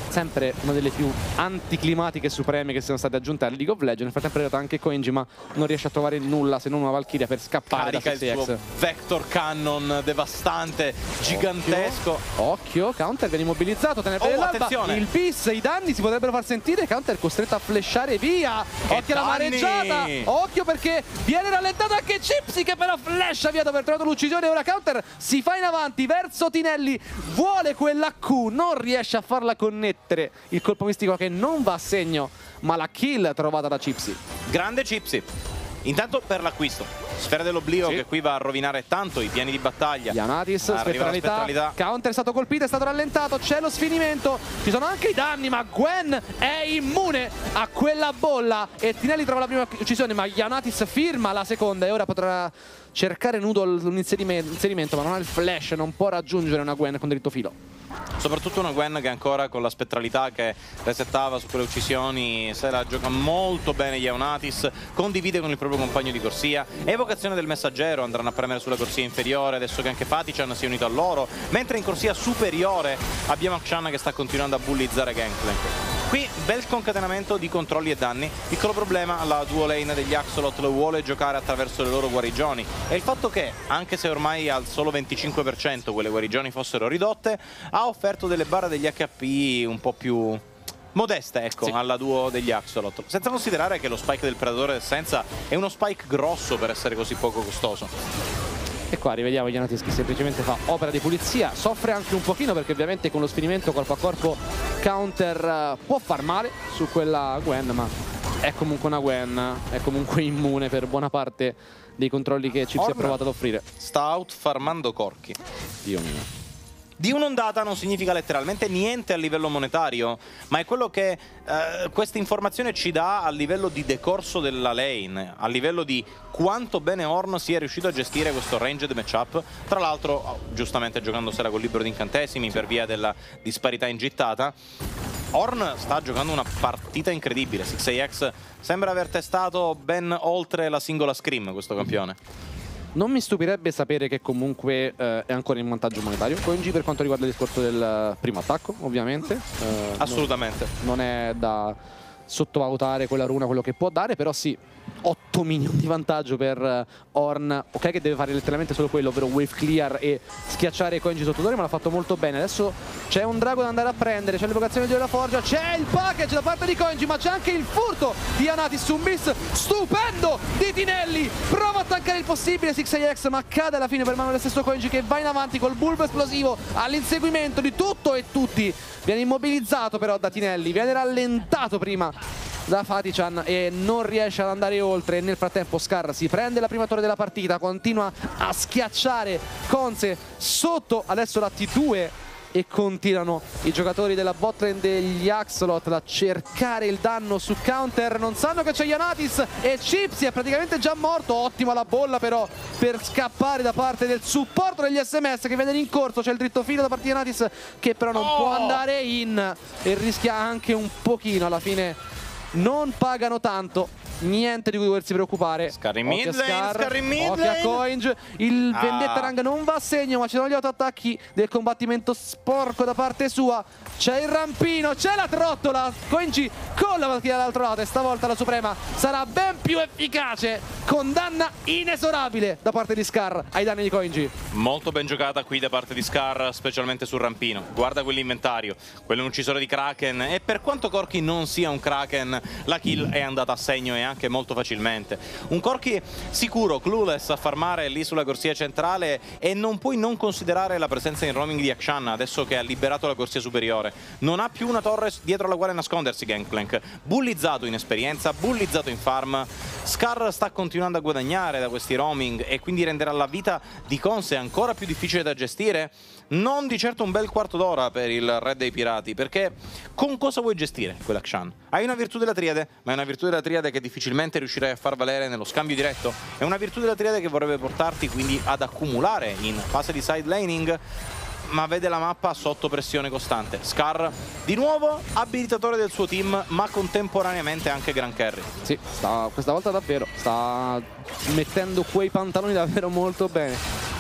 sempre una delle più anticlimatiche supreme che sono state aggiunte a League of Legends. Nel frattempo è arrivato anche Koenji, ma non riesce a trovare nulla se non una Valkyria per scappare Carica da sei il X. suo Vector Cannon devastante, gigantesco. Occhio, Occhio, Counter viene immobilizzato, tenere Oh, bene l'alba. attenzione. Il bis, i danni si potrebbero far sentire. Counter costretto a flashare via. Che Occhio alla danni! mareggiata. Occhio perché viene rallentato anche Gypsy, che però flasha via dopo aver trovato l'uccisione. Ora Counter si fa in avanti verso Tinelli, vuole quella Q, non riesce a farla connettere. Il colpo mistico che non va a segno, ma la kill trovata da Gypsy. Grande Gypsy. Intanto per l'acquisto, Sfera dell'Oblio Sì. che qui va a rovinare tanto i piani di battaglia. Yanatis, Arriva la spettralità. spettralità. Counter è stato colpito, è stato rallentato, c'è lo sfinimento, ci sono anche i danni, ma Gwen è immune a quella bolla e Tinelli trova la prima uccisione, ma Yanatis firma la seconda e ora potrà cercare nudo un inserimento, inserimento, ma non ha il flash, non può raggiungere una Gwen con dritto filo. Soprattutto una Gwen che ancora con la spettralità che resettava su quelle uccisioni se la gioca molto bene Yanatis, condivide con il proprio compagno di corsia. Evocazione del messaggero, andranno a premere sulla corsia inferiore adesso che anche Fatichan si è unito a loro, mentre in corsia superiore abbiamo Akshan che sta continuando a bullizzare Gangplank. Qui bel concatenamento di controlli e danni. Piccolo problema, la duo lane degli Axolot lo vuole giocare attraverso le loro guarigioni e il fatto che, anche se ormai al solo venticinque per cento quelle guarigioni fossero ridotte, ha offerto delle barre degli H P un po' più modeste, ecco, sì, alla duo degli Axolot, senza considerare che lo spike del Predatore d'Essenza è uno spike grosso per essere così poco costoso. E qua rivediamo Yanatis che semplicemente fa opera di pulizia, soffre anche un pochino perché ovviamente con lo sfinimento corpo a corpo Counter uh, può far male su quella Gwen, ma è comunque una Gwen, è comunque immune per buona parte dei controlli che Chips ha provato ad offrire. Sta out farmando Corki. Dio mio. Di un'ondata non significa letteralmente niente a livello monetario, ma è quello che eh, questa informazione ci dà a livello di decorso della lane, a livello di quanto bene Ornn sia riuscito a gestire questo ranged matchup, tra l'altro oh, giustamente giocandosela col libro di incantesimi per via della disparità ingittata. Ornn sta giocando una partita incredibile, sei X sembra aver testato ben oltre la singola scrim questo campione. Non mi stupirebbe sapere che comunque eh, è ancora in vantaggio monetario Koenji per quanto riguarda il discorso del primo attacco, ovviamente. Eh, Assolutamente. Non, non è da sottovalutare quella runa, quello che può dare, però sì, otto minion di vantaggio per uh, Ornn, ok che deve fare letteralmente solo quello, ovvero wave clear e schiacciare Koenji sotto torre, ma l'ha fatto molto bene. Adesso c'è un drago da andare a prendere, c'è l'evocazione di della forgia, c'è il package da parte di Koenji, ma c'è anche il furto di Yanatis su un miss stupendo di Tinelli, prova a tankare il possibile sei X, ma cade alla fine per mano del stesso Koenji che va in avanti col bulbo esplosivo all'inseguimento di tutto e tutti. Viene immobilizzato però da Tinelli, viene rallentato prima da Fatichan e non riesce ad andare oltre. Nel frattempo Scar si prende la prima torre della partita, continua a schiacciare Conze sotto adesso la T due e continuano i giocatori della botlane degli Axolot a cercare il danno su Counter. Non sanno che c'è Yanatis e Gypsy è praticamente già morto. Ottima la bolla però per scappare da parte del supporto degli S M S che viene in corso. C'è il dritto filo da parte di Yanatis che però non oh. può andare in e rischia anche un pochino. Alla fine non pagano tanto, niente di cui doversi preoccupare. Scar in mid lane, Scar, Scar in mid occhio a Koenji. Il ah. Vendetta Rang non va a segno, ma ci sono gli autoattacchi del combattimento sporco da parte sua. C'è il rampino, c'è la trottola. Koenji con la partita dall'altro lato e stavolta la Suprema sarà ben più efficace. Condanna inesorabile da parte di Scar ai danni di Koenji. Molto ben giocata qui da parte di Scar, specialmente sul rampino. Guarda quell'inventario, quello è un uccisore di Kraken e per quanto Corki non sia un Kraken, la kill è andata a segno e anche molto facilmente. Un Corki sicuro, clueless a farmare lì sulla corsia centrale e non puoi non considerare la presenza in roaming di Akshan adesso che ha liberato la corsia superiore. Non ha più una torre dietro alla quale nascondersi Gangplank. Bullizzato in esperienza, bullizzato in farm. Scar sta continuando a guadagnare da questi roaming e quindi renderà la vita di Conze ancora più difficile da gestire. Non di certo un bel quarto d'ora per il re dei pirati, perché con cosa vuoi gestire quell'Akshan? Hai una virtù della triade, ma è una virtù della triade che difficilmente riuscirai a far valere nello scambio diretto. È una virtù della triade che vorrebbe portarti quindi ad accumulare in fase di side laning, ma vede la mappa sotto pressione costante. Scar di nuovo abilitatore del suo team, ma contemporaneamente anche gran carry. Sì, sta, questa volta davvero sta mettendo quei pantaloni davvero molto bene.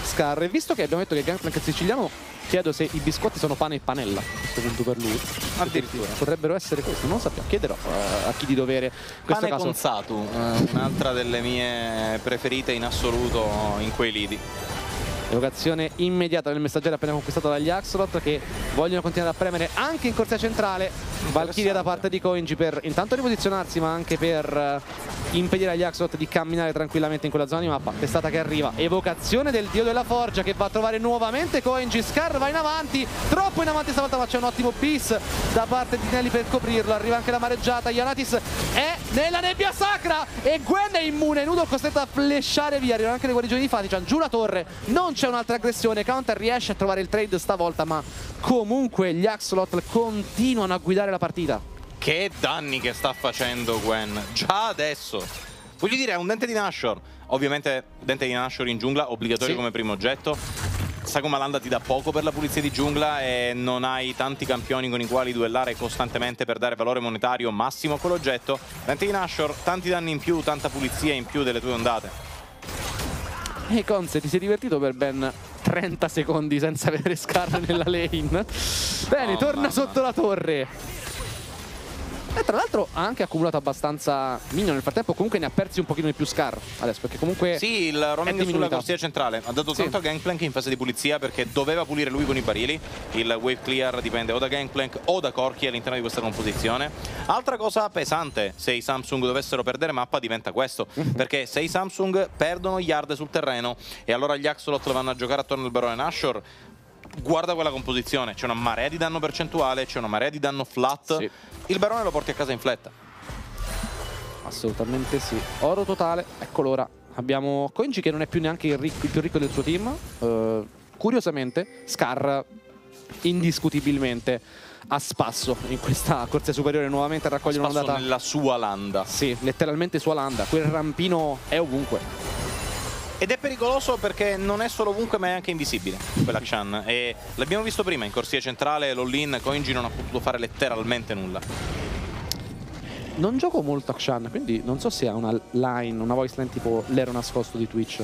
Scar. E visto che abbiamo detto che Gangplank è siciliano, chiedo se i biscotti sono pane e panella a questo punto per lui. Addirittura. Potrebbero essere questo, non lo sappiamo. Chiederò uh, a chi di dovere. In questo Pane caso con Satu, uh, un'altra delle mie preferite in assoluto in quei lidi. Evocazione immediata del messaggero appena conquistato dagli Axolot, che vogliono continuare a premere anche in corsia centrale. Valkyria da parte di Koinji per intanto riposizionarsi, ma anche per uh, impedire agli Axolot di camminare tranquillamente in quella zona di mappa. Testata che arriva, evocazione del dio della forgia che va a trovare nuovamente Koinji. Scar va in avanti, troppo in avanti stavolta, ma c'è un ottimo piece da parte di Nelly per coprirlo. Arriva anche la mareggiata, Ionatis è nella nebbia sacra e Gwen è immune. Noodle costretto a flashare via. Arrivano anche le guarigioni di Fatichan, giù la torre, non c'è un'altra aggressione. Counter riesce a trovare il trade stavolta, ma comunque gli Axolot continuano a guidare la partita. Che danni che sta facendo Gwen già adesso. Voglio dire, è un dente di Nashor. Ovviamente dente di Nashor in giungla, obbligatorio, sì, come primo oggetto. Sagomalanda ti dà poco per la pulizia di giungla e non hai tanti campioni con i quali duellare costantemente per dare valore monetario massimo a quell'oggetto. Dente di Nashor, tanti danni in più, tanta pulizia in più delle tue ondate. E Conze, ti sei divertito per ben trenta secondi senza avere Scar nella lane. Bene, oh, torna mamma. sotto la torre. E tra l'altro ha anche accumulato abbastanza minion nel frattempo. Comunque ne ha persi un pochino di più Scar adesso, perché comunque sì, il roaming sulla corsia centrale ha dato sì. tanto a Gangplank in fase di pulizia, perché doveva pulire lui con i barili. Il wave clear dipende o da Gangplank o da Corki all'interno di questa composizione. Altra cosa pesante, se i Samsung dovessero perdere mappa, diventa questo, perché se i Samsung perdono yard sul terreno e allora gli Axolot vanno a giocare attorno al Barone Nashor, guarda quella composizione, c'è una marea di danno percentuale, c'è una marea di danno flat, sì. Il Barone lo porti a casa in fletta. Assolutamente sì. Oro totale, ecco l'ora. Abbiamo Koinji che non è più neanche il, ricco, il più ricco del suo team. uh, Curiosamente Scar indiscutibilmente a spasso in questa corsia superiore, nuovamente a raccogliere un'ondata nella sua landa. Sì, letteralmente sua landa. Quel rampino è ovunque. Ed è pericoloso perché non è solo ovunque, ma è anche invisibile quell'Akshan. E l'abbiamo visto prima in corsia centrale, l'all-in, Koinji non ha potuto fare letteralmente nulla. Non gioco molto Akshan, quindi non so se ha una line, una voice line tipo l'ero nascosto di Twitch.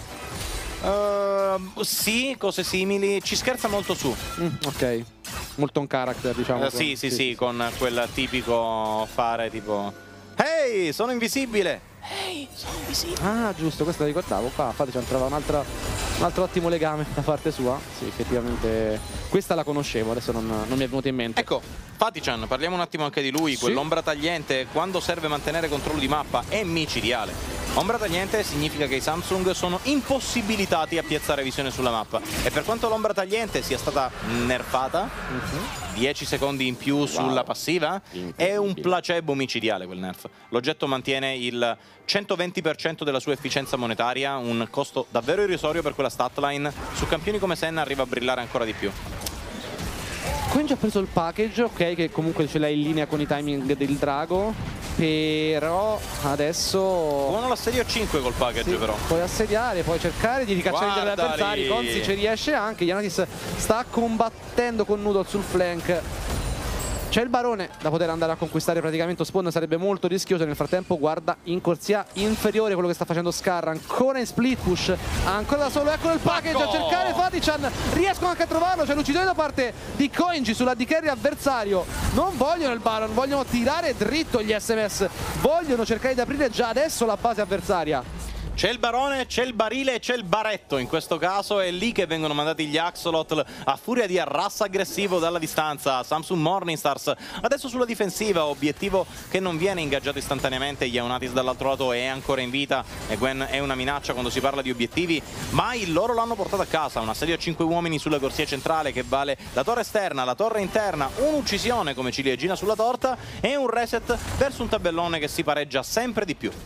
Uh, sì, cose simili. Ci scherza molto su. Mm, ok. Molto un character, diciamo. Uh, sì, sì, sì, sì, con quel tipico fare tipo ehi, sono invisibile! Ehi, sono invisibile! Ah, giusto, questo la ricordavo. Qua, infatti, ci trova un altro, un altro ottimo legame da parte sua. Sì, effettivamente questa la conoscevo, adesso non, non mi è venuta in mente. Ecco, Fatichan, parliamo un attimo anche di lui. Sì. Quell'ombra tagliente, quando serve mantenere controllo di mappa, è micidiale. Ombra tagliente significa che i Samsung sono impossibilitati a piazzare visione sulla mappa. E per quanto l'ombra tagliente sia stata nerfata, uh-huh. dieci secondi in più wow. sulla passiva, è un placebo micidiale quel nerf. L'oggetto mantiene il centoventi per cento della sua efficienza monetaria, un costo davvero irrisorio per quella statline. Su campioni come Senna arriva a brillare ancora di più. Koinji ha preso il package, ok, che comunque ce l'ha in linea con i timing del drago, però adesso... Buono l'assedio a cinque col package, sì, però. Puoi assediare, puoi cercare di ricacciare gli avversari, Conzi ci riesce anche, Ionatis sta combattendo con Noodle sul flank. C'è il barone da poter andare a conquistare praticamente spawn, sarebbe molto rischioso. Nel frattempo guarda in corsia inferiore quello che sta facendo Scar, ancora in split push, ancora da solo, eccolo il package a cercare Fatichan, riescono anche a trovarlo, c'è l'uccisione da parte di Koinji sulla D carry avversario. Non vogliono il baron, vogliono tirare dritto gli S M S, vogliono cercare di aprire già adesso la base avversaria. C'è il barone, c'è il barile e c'è il baretto in questo caso, è lì che vengono mandati gli Axolot a furia di arrasso aggressivo dalla distanza. Samsung Morningstars adesso sulla difensiva, obiettivo che non viene ingaggiato istantaneamente. Ionatis dall'altro lato è ancora in vita e Gwen è una minaccia quando si parla di obiettivi, ma il loro l'hanno portato a casa. Un assedio a cinque uomini sulla corsia centrale che vale la torre esterna, la torre interna, un'uccisione come ciliegina sulla torta e un reset verso un tabellone che si pareggia sempre di più.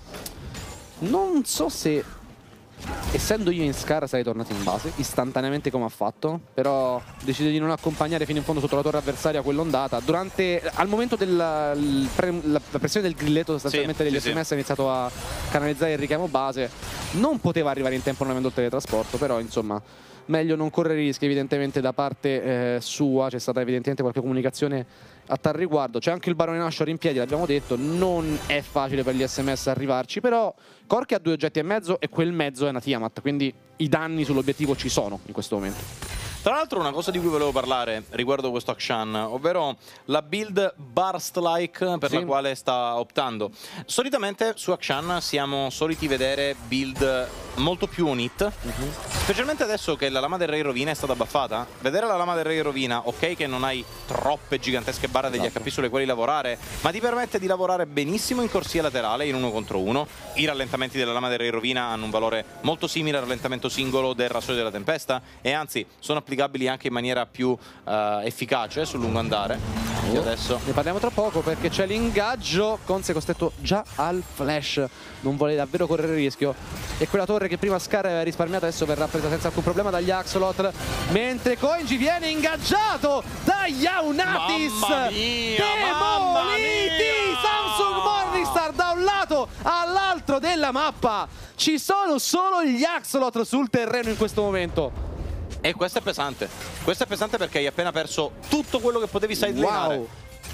Non so se, essendo io in Scar, sarei tornato in base istantaneamente come ha fatto, però decide di non accompagnare fino in fondo sotto la torre avversaria quell'ondata. Durante, al momento della pre, la pressione del grilletto sostanzialmente sì, degli sì, S M S sì. ha iniziato a canalizzare il richiamo base. Non poteva arrivare in tempo non avendo il teletrasporto, però insomma meglio non correre rischi evidentemente da parte eh, sua. C'è stata evidentemente qualche comunicazione a tal riguardo. C'è anche il Barone Nashor in piedi, l'abbiamo detto, non è facile per gli S M S arrivarci, però Corki ha due oggetti e mezzo e quel mezzo è una Tiamat, quindi i danni sull'obiettivo ci sono in questo momento. Tra l'altro una cosa di cui volevo parlare riguardo questo Akshan, ovvero la build burst-like per sì. la quale sta optando. Solitamente su Akshan siamo soliti vedere build molto più on hit, uh-huh. specialmente adesso che la lama del Re Rovina è stata buffata. Vedere la lama del Re Rovina, ok che non hai troppe gigantesche barre degli esatto. H P sulle quali lavorare, ma ti permette di lavorare benissimo in corsia laterale in uno contro uno. I rallentamenti della lama del Re Rovina hanno un valore molto simile al rallentamento singolo del Rasoio della Tempesta e anzi sono applicabili anche in maniera più uh, efficace sul lungo andare. Oh, adesso ne parliamo tra poco perché c'è l'ingaggio. Conze è costretto già al flash, non vuole davvero correre il rischio, e quella torre che prima Scar aveva risparmiato adesso verrà presa senza alcun problema dagli Axolotl, mentre Koinji viene ingaggiato da Yaunatis. Mamma mia, demoliti Samsung Morningstar da un lato all'altro della mappa. Ci sono solo gli Axolotl sul terreno in questo momento. E questo è pesante. Questo è pesante perché hai appena perso tutto quello che potevi sidelinare. Wow.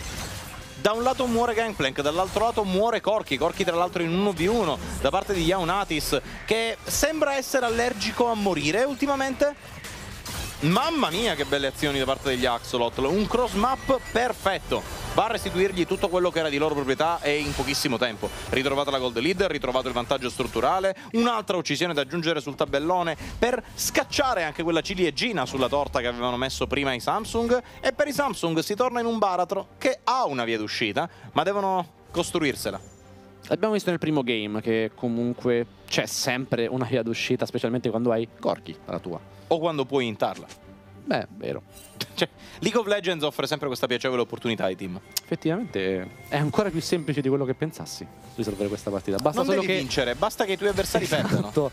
Da un lato muore Gangplank, dall'altro lato muore Corki. Corki tra l'altro in uno v uno da parte di Yaunatis, che sembra essere allergico a morire ultimamente. Mamma mia che belle azioni da parte degli Axolotl. Un cross map perfetto, va a restituirgli tutto quello che era di loro proprietà e in pochissimo tempo. Ritrovata la gold lead, ritrovato il vantaggio strutturale, un'altra uccisione da aggiungere sul tabellone per scacciare anche quella ciliegina sulla torta che avevano messo prima i Samsung. E per i Samsung si torna in un baratro che ha una via d'uscita, ma devono costruirsela. Abbiamo visto nel primo game che comunque c'è sempre una via d'uscita, specialmente quando hai Corki alla tua. O quando puoi intarla. Beh, vero. Cioè, League of Legends offre sempre questa piacevole opportunità ai team. Effettivamente è ancora più semplice di quello che pensassi risolvere questa partita. Basta non solo devi che vincere, basta che i tuoi avversari esatto. perdano.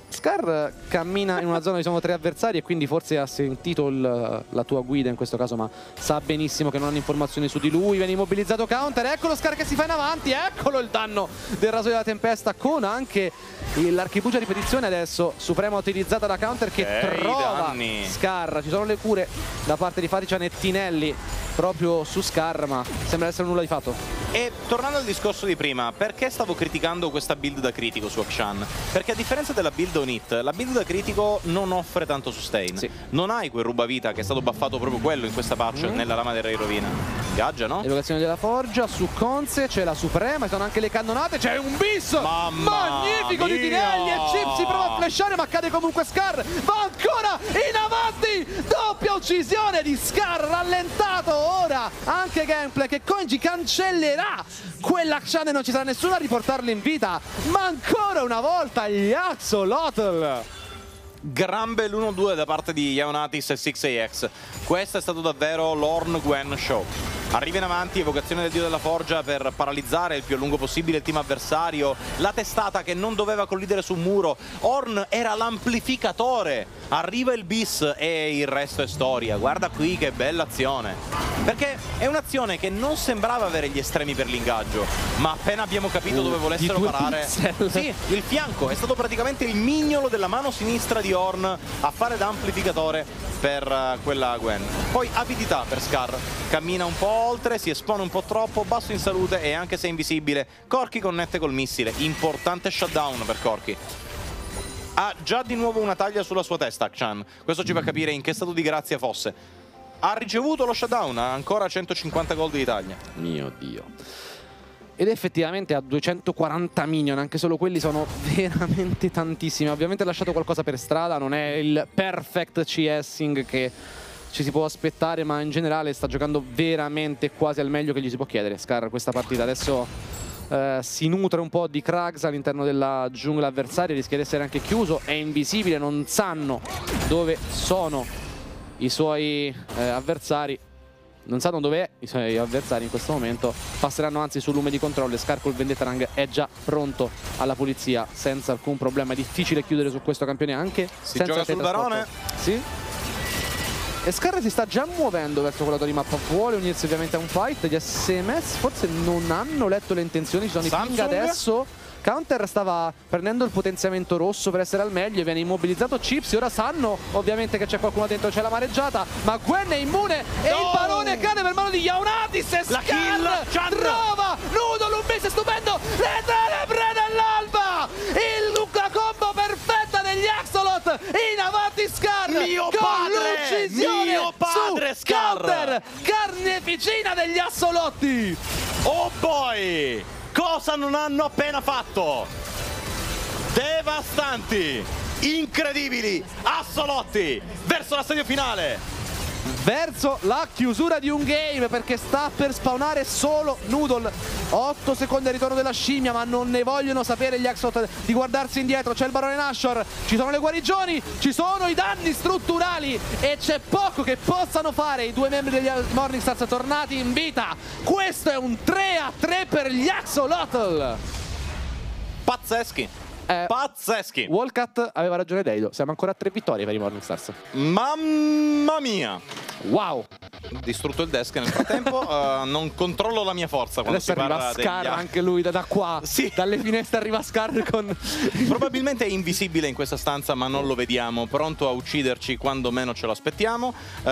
Scar cammina in una zona dove sono tre avversari e quindi forse ha sentito il, la tua guida in questo caso, ma sa benissimo che non hanno informazioni su di lui. Viene immobilizzato counter, eccolo Scar che si fa in avanti, eccolo il danno del Rasoio della Tempesta con anche l'archibugia ripetizione adesso. Suprema utilizzata da counter che okay, trova danni. Scar. Ci sono le cure da parte di Farician e Tinelli proprio su Scar, ma sembra essere nulla di fatto. E tornando al discorso di prima, perché stavo criticando questa build da critico su Akshan? Perché a differenza della build on hit, la build da critico non offre tanto sustain. Sì. Non hai quel rubavita che è stato buffato proprio quello in questa patch mm. nella lama del Re Rovina. Gaggia, no? Evocazione della forgia su Conze, c'è la Suprema, ci sono anche le cannonate, c'è un bis Mamma magnifico mia. di Tinelli e Chip si prova a flashare ma cade comunque Scar, va ancora in avanti, doppia uccisione di Scar, rallentato ora anche Gameplay che Koinji cancellerà quell'Akshan e non ci sarà nessuno a riportarlo in vita, ma ancora una volta gli Axolotl. Gran bel uno due da parte di Yaunatis e sei A X. Questo è stato davvero l'Orn Gwen Show. Arriva in avanti, evocazione del dio della forgia per paralizzare il più a lungo possibile il team avversario. La testata che non doveva collidere su un muro. Orn era l'amplificatore. Arriva il bis e il resto è storia. Guarda qui che bella azione. Perché è un'azione che non sembrava avere gli estremi per l'ingaggio, ma appena abbiamo capito uh, dove volessero parare, sì, il fianco è stato praticamente il mignolo della mano sinistra di Orn a fare da amplificatore per uh, quella Gwen. Poi avidità per Scar, cammina un po' oltre, si espone un po' troppo, basso in salute e anche se è invisibile Corki connette col missile, importante shutdown per Corki. Ha già di nuovo una taglia sulla sua testa Akshan, questo ci fa capire in che stato di grazia fosse. Ha ricevuto lo shutdown, ha ancora centocinquanta gold di taglia. Mio Dio. Ed effettivamente ha duecentoquaranta minion, anche solo quelli sono veramente tantissimi. Ovviamente ha lasciato qualcosa per strada, non è il perfect CSing che ci si può aspettare, ma in generale sta giocando veramente quasi al meglio che gli si può chiedere Scar questa partita. Adesso eh, si nutre un po' di Krags all'interno della giungla avversaria, rischia di essere anche chiuso, è invisibile, non sanno dove sono i suoi eh, avversari, non sanno dove è i suoi avversari in questo momento. Passeranno anzi sul lume di controllo e Scar col Vendettarang è già pronto alla pulizia senza alcun problema. È difficile chiudere su questo campione anche si senza gioca sul barone. Sì. E Scar si sta già muovendo verso quella di mappa, vuole unirsi ovviamente a un fight. Gli S M S forse non hanno letto le intenzioni, ci sono Samsung. i ping adesso. Counter stava prendendo il potenziamento rosso per essere al meglio, viene immobilizzato Chips, ora sanno ovviamente che c'è qualcuno dentro, c'è la mareggiata, ma Gwen è immune e No! il barone cade per mano di Ionatis e La kill, Scar Chan! trova Noodle, un miss stupendo, le tenebre dell'alba, il Luca combo perfetta degli Axolot, in avanti Scar Mio con padre! l'uccisione Mio padre, su Scar! Counter, carneficina degli Assolotti. Oh boy! Cosa non hanno appena fatto? Devastanti! Incredibili! Assolotti! Verso la stadio finale! Verso la chiusura di un game, perché sta per spawnare solo Noodle. otto secondi al ritorno della scimmia, ma non ne vogliono sapere gli Axolot di guardarsi indietro. C'è il barone Nashor, ci sono le guarigioni, ci sono i danni strutturali e c'è poco che possano fare i due membri degli Morningstars tornati in vita. Questo è un tre a tre per gli Axolotl. Pazzeschi! Eh, Pazzeschi! Wallcat aveva ragione Deido, siamo ancora a tre vittorie per i Morningstars. Mamma mia! Wow! Distrutto il desk nel frattempo, uh, non controllo la mia forza quando Adesso si arriva parla Scar degli... anche lui da, da qua, Sì. dalle finestre arriva Scar con... Probabilmente è invisibile in questa stanza, ma non lo vediamo, pronto a ucciderci quando meno ce lo aspettiamo. Uh,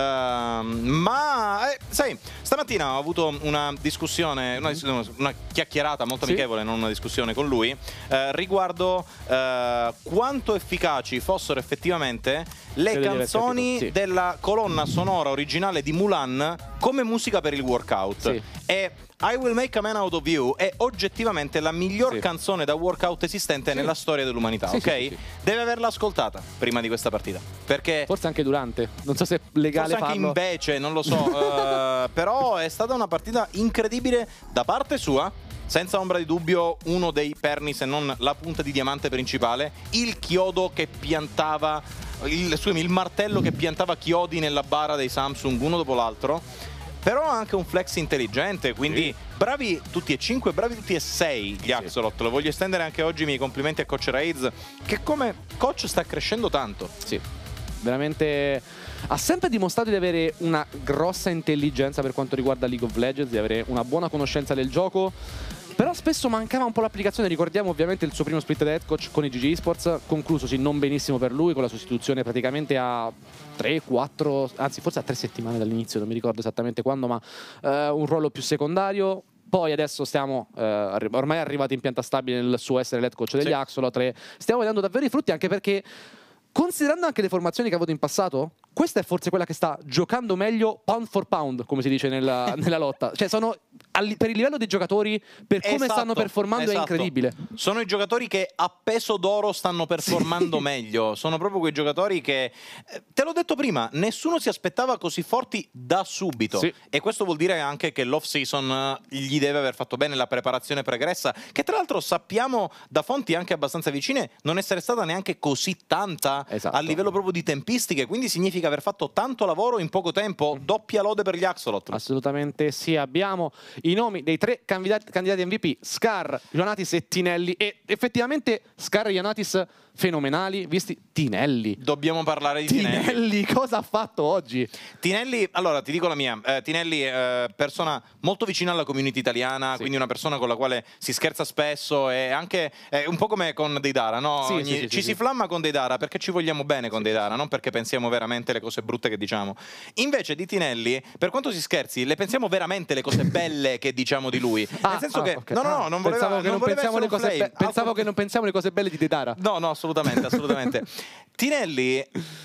ma eh, sai, stamattina ho avuto una discussione, una, una chiacchierata molto Sì. amichevole, non una discussione con lui, uh, riguardo uh, quanto efficaci fossero effettivamente le Credo di aver canzoni capito, sì. della colonna sonora originale di Mulan come musica per il workout. Sì. E I Will Make a Man Out of You è oggettivamente la miglior Sì. canzone da workout esistente Sì. nella storia dell'umanità, Sì, ok? sì, sì, sì. Deve averla ascoltata prima di questa partita, perché Forse anche durante, non so se è legale forse anche farlo. invece, non lo so, eh, però è stata una partita incredibile da parte sua. Senza ombra di dubbio uno dei perni, se non la punta di diamante principale, il chiodo che piantava, il, scusami, il martello che piantava chiodi nella bara dei Samsung uno dopo l'altro. Però anche un flex intelligente, quindi Sì. bravi tutti e cinque, bravi tutti e sei gli Axolot. Lo voglio estendere anche oggi i miei complimenti a Coach Raids, che come coach sta crescendo tanto. Sì, veramente ha sempre dimostrato di avere una grossa intelligenza per quanto riguarda League of Legends, di avere una buona conoscenza del gioco. Però spesso mancava un po' l'applicazione. Ricordiamo ovviamente il suo primo split head coach con i G G Esports, conclusosi non benissimo per lui, con la sostituzione praticamente a tre quattro, anzi forse a tre settimane dall'inizio, non mi ricordo esattamente quando, ma eh, un ruolo più secondario. Poi adesso stiamo eh, arri- ormai arrivati in pianta stabile nel suo essere l'head coach degli Sì. Axolot e stiamo vedendo davvero i frutti, anche perché considerando anche le formazioni che ha avuto in passato, questa è forse quella che sta giocando meglio pound for pound, come si dice nella, nella lotta. Cioè sono al- per il livello dei giocatori, per come Esatto, stanno performando, esatto. è incredibile. Sono i giocatori che a peso d'oro stanno performando meglio. Sono proprio quei giocatori che, eh, te l'ho detto prima, nessuno si aspettava così forti da subito. Sì. E questo vuol dire anche che l'off season eh, gli deve aver fatto bene la preparazione pregressa, che tra l'altro sappiamo da fonti anche abbastanza vicine non essere stata neanche così tanta Esatto. a livello proprio di tempistiche. Quindi significa aver fatto tanto lavoro in poco tempo. Doppia lode per gli Axolot. Assolutamente sì, abbiamo i nomi dei tre candidati, candidati M V P, Scar, Ionatis e Tinelli, e effettivamente Scar e Ionatis fenomenali, visti Tinelli. Dobbiamo parlare di Tinelli. Tinelli, cosa ha fatto oggi? Tinelli, allora ti dico la mia, eh, Tinelli è eh, persona molto vicina alla community italiana, Sì. quindi una persona con la quale si scherza spesso e anche è un po' come con Deidara, no? Sì, Ogni- sì, sì, ci sì, si sì. flamma con Deidara perché ci vogliamo bene con Deidara, non perché pensiamo veramente le cose brutte che diciamo. Invece di Tinelli, per quanto si scherzi, le pensiamo veramente le cose belle che diciamo di lui. Ah, Nel senso ah, che ok. no, no, no, Ah, non voleva, pensavo che non, voleva pensiamo le essere un cose flame. be- pensavo Al- che non pensiamo le cose belle di Dedara. No, no, assolutamente, assolutamente. Tinelli,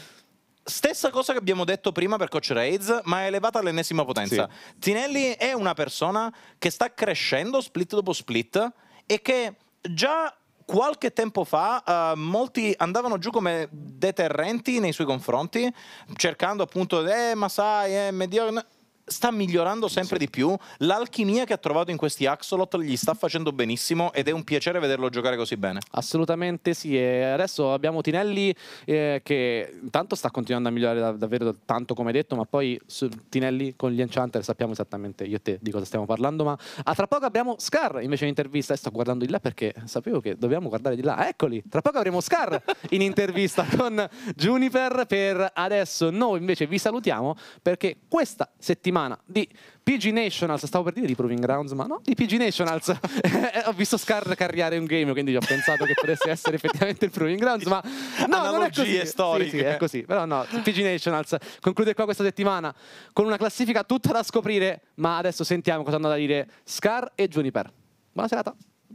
stessa cosa che abbiamo detto prima per Coach Raids, ma è elevata all'ennesima potenza. Sì. Tinelli è una persona che sta crescendo split dopo split e che già qualche tempo fa uh, molti andavano giù come deterrenti nei suoi confronti, cercando appunto, eh ma sai, è mediocre. Sta migliorando sempre Sì. di più. L'alchimia che ha trovato in questi Axolot gli sta facendo benissimo ed è un piacere vederlo giocare così bene. Assolutamente sì, e adesso abbiamo Tinelli eh, che intanto sta continuando a migliorare da- davvero tanto come detto, ma poi su Tinelli con gli Enchanter sappiamo esattamente io e te di cosa stiamo parlando, ma a tra poco abbiamo Scar invece in intervista, e sto guardando di là perché sapevo che dobbiamo guardare di là, eccoli, tra poco avremo Scar in intervista con Juniper. Per adesso noi invece vi salutiamo perché questa settimana settimana di P G Nationals, stavo per dire di Proving Grounds, ma no, di P G Nationals. Ho visto Scar carriare un game, quindi ho pensato che potesse essere effettivamente il Proving Grounds, ma no, non è così. storiche. Sì, sì, è così, però no, P G Nationals conclude qua questa settimana con una classifica tutta da scoprire, ma adesso sentiamo cosa hanno da dire Scar e Juniper. Buona serata.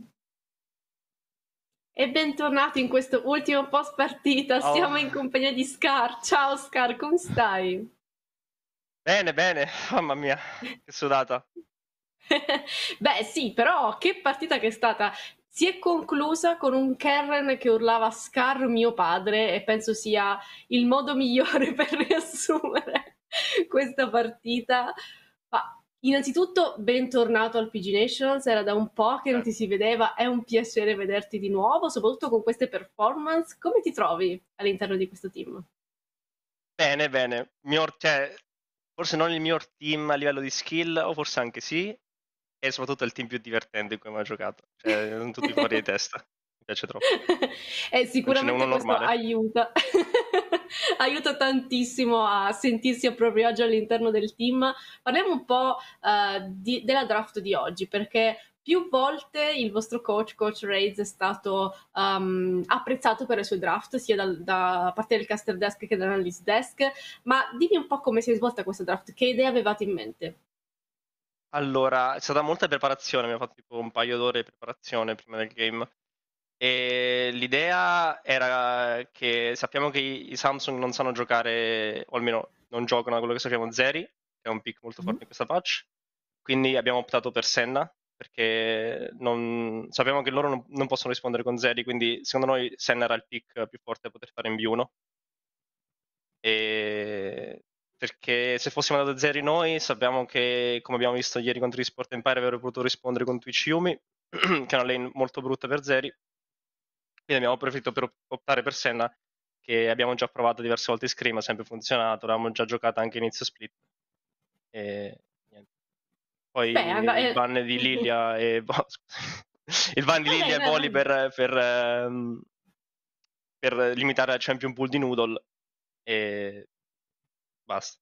E bentornati in questo ultimo post partita, Oh. siamo in compagnia di Scar. Ciao Scar, come stai? Bene, bene, mamma mia, che sudata. Beh sì, però che partita che è stata. Si è conclusa con un Kerren che urlava Scar mio padre e penso sia il modo migliore per riassumere questa partita. Ma innanzitutto bentornato al P G Nationals, era da un po' che non ti si vedeva, è un piacere vederti di nuovo, soprattutto con queste performance. Come ti trovi all'interno di questo team? Bene, bene, miglior, cioè, forse non il miglior team a livello di skill, o forse anche sì, e soprattutto è il team più divertente in cui ho mai giocato, cioè, sono tutti fuori di testa, mi piace troppo. Eh, sicuramente uno questo normale. aiuta aiuta tantissimo a sentirsi a proprio agio all'interno del team. Parliamo un po' uh, di, della draft di oggi, perché più volte il vostro coach, Coach Raids, è stato um, apprezzato per le sue draft, sia dal, da parte del caster desk che dall'analyst desk, ma dimmi un po' come si è svolta questa draft, che idee avevate in mente? Allora, è stata molta preparazione, abbiamo fatto tipo un paio d'ore di preparazione prima del game. E l'idea era che sappiamo che i, i Samsung non sanno giocare, o almeno non giocano a quello che sappiamo Zeri, che è un pick molto forte in questa patch, quindi abbiamo optato per Senna, perché non, sappiamo che loro non, non possono rispondere con Zeri, quindi secondo noi Senna era il pick più forte da poter fare in B uno. E perché se fossimo andati a Zeri noi sappiamo che, come abbiamo visto ieri contro gli Sport Empire, avrebbero potuto rispondere con Twitch Yumi, che è una lane molto brutta per Zeri. Quindi abbiamo preferito per optare per Senna, che abbiamo già provato diverse volte in Scream, ha sempre funzionato, l'avevamo già giocata anche inizio split. E niente. Poi Beh, and- il ban di Lilia e boh, il ban di Lilia e Voli per, per, ehm, per limitare la champion pool di Noodle e basta.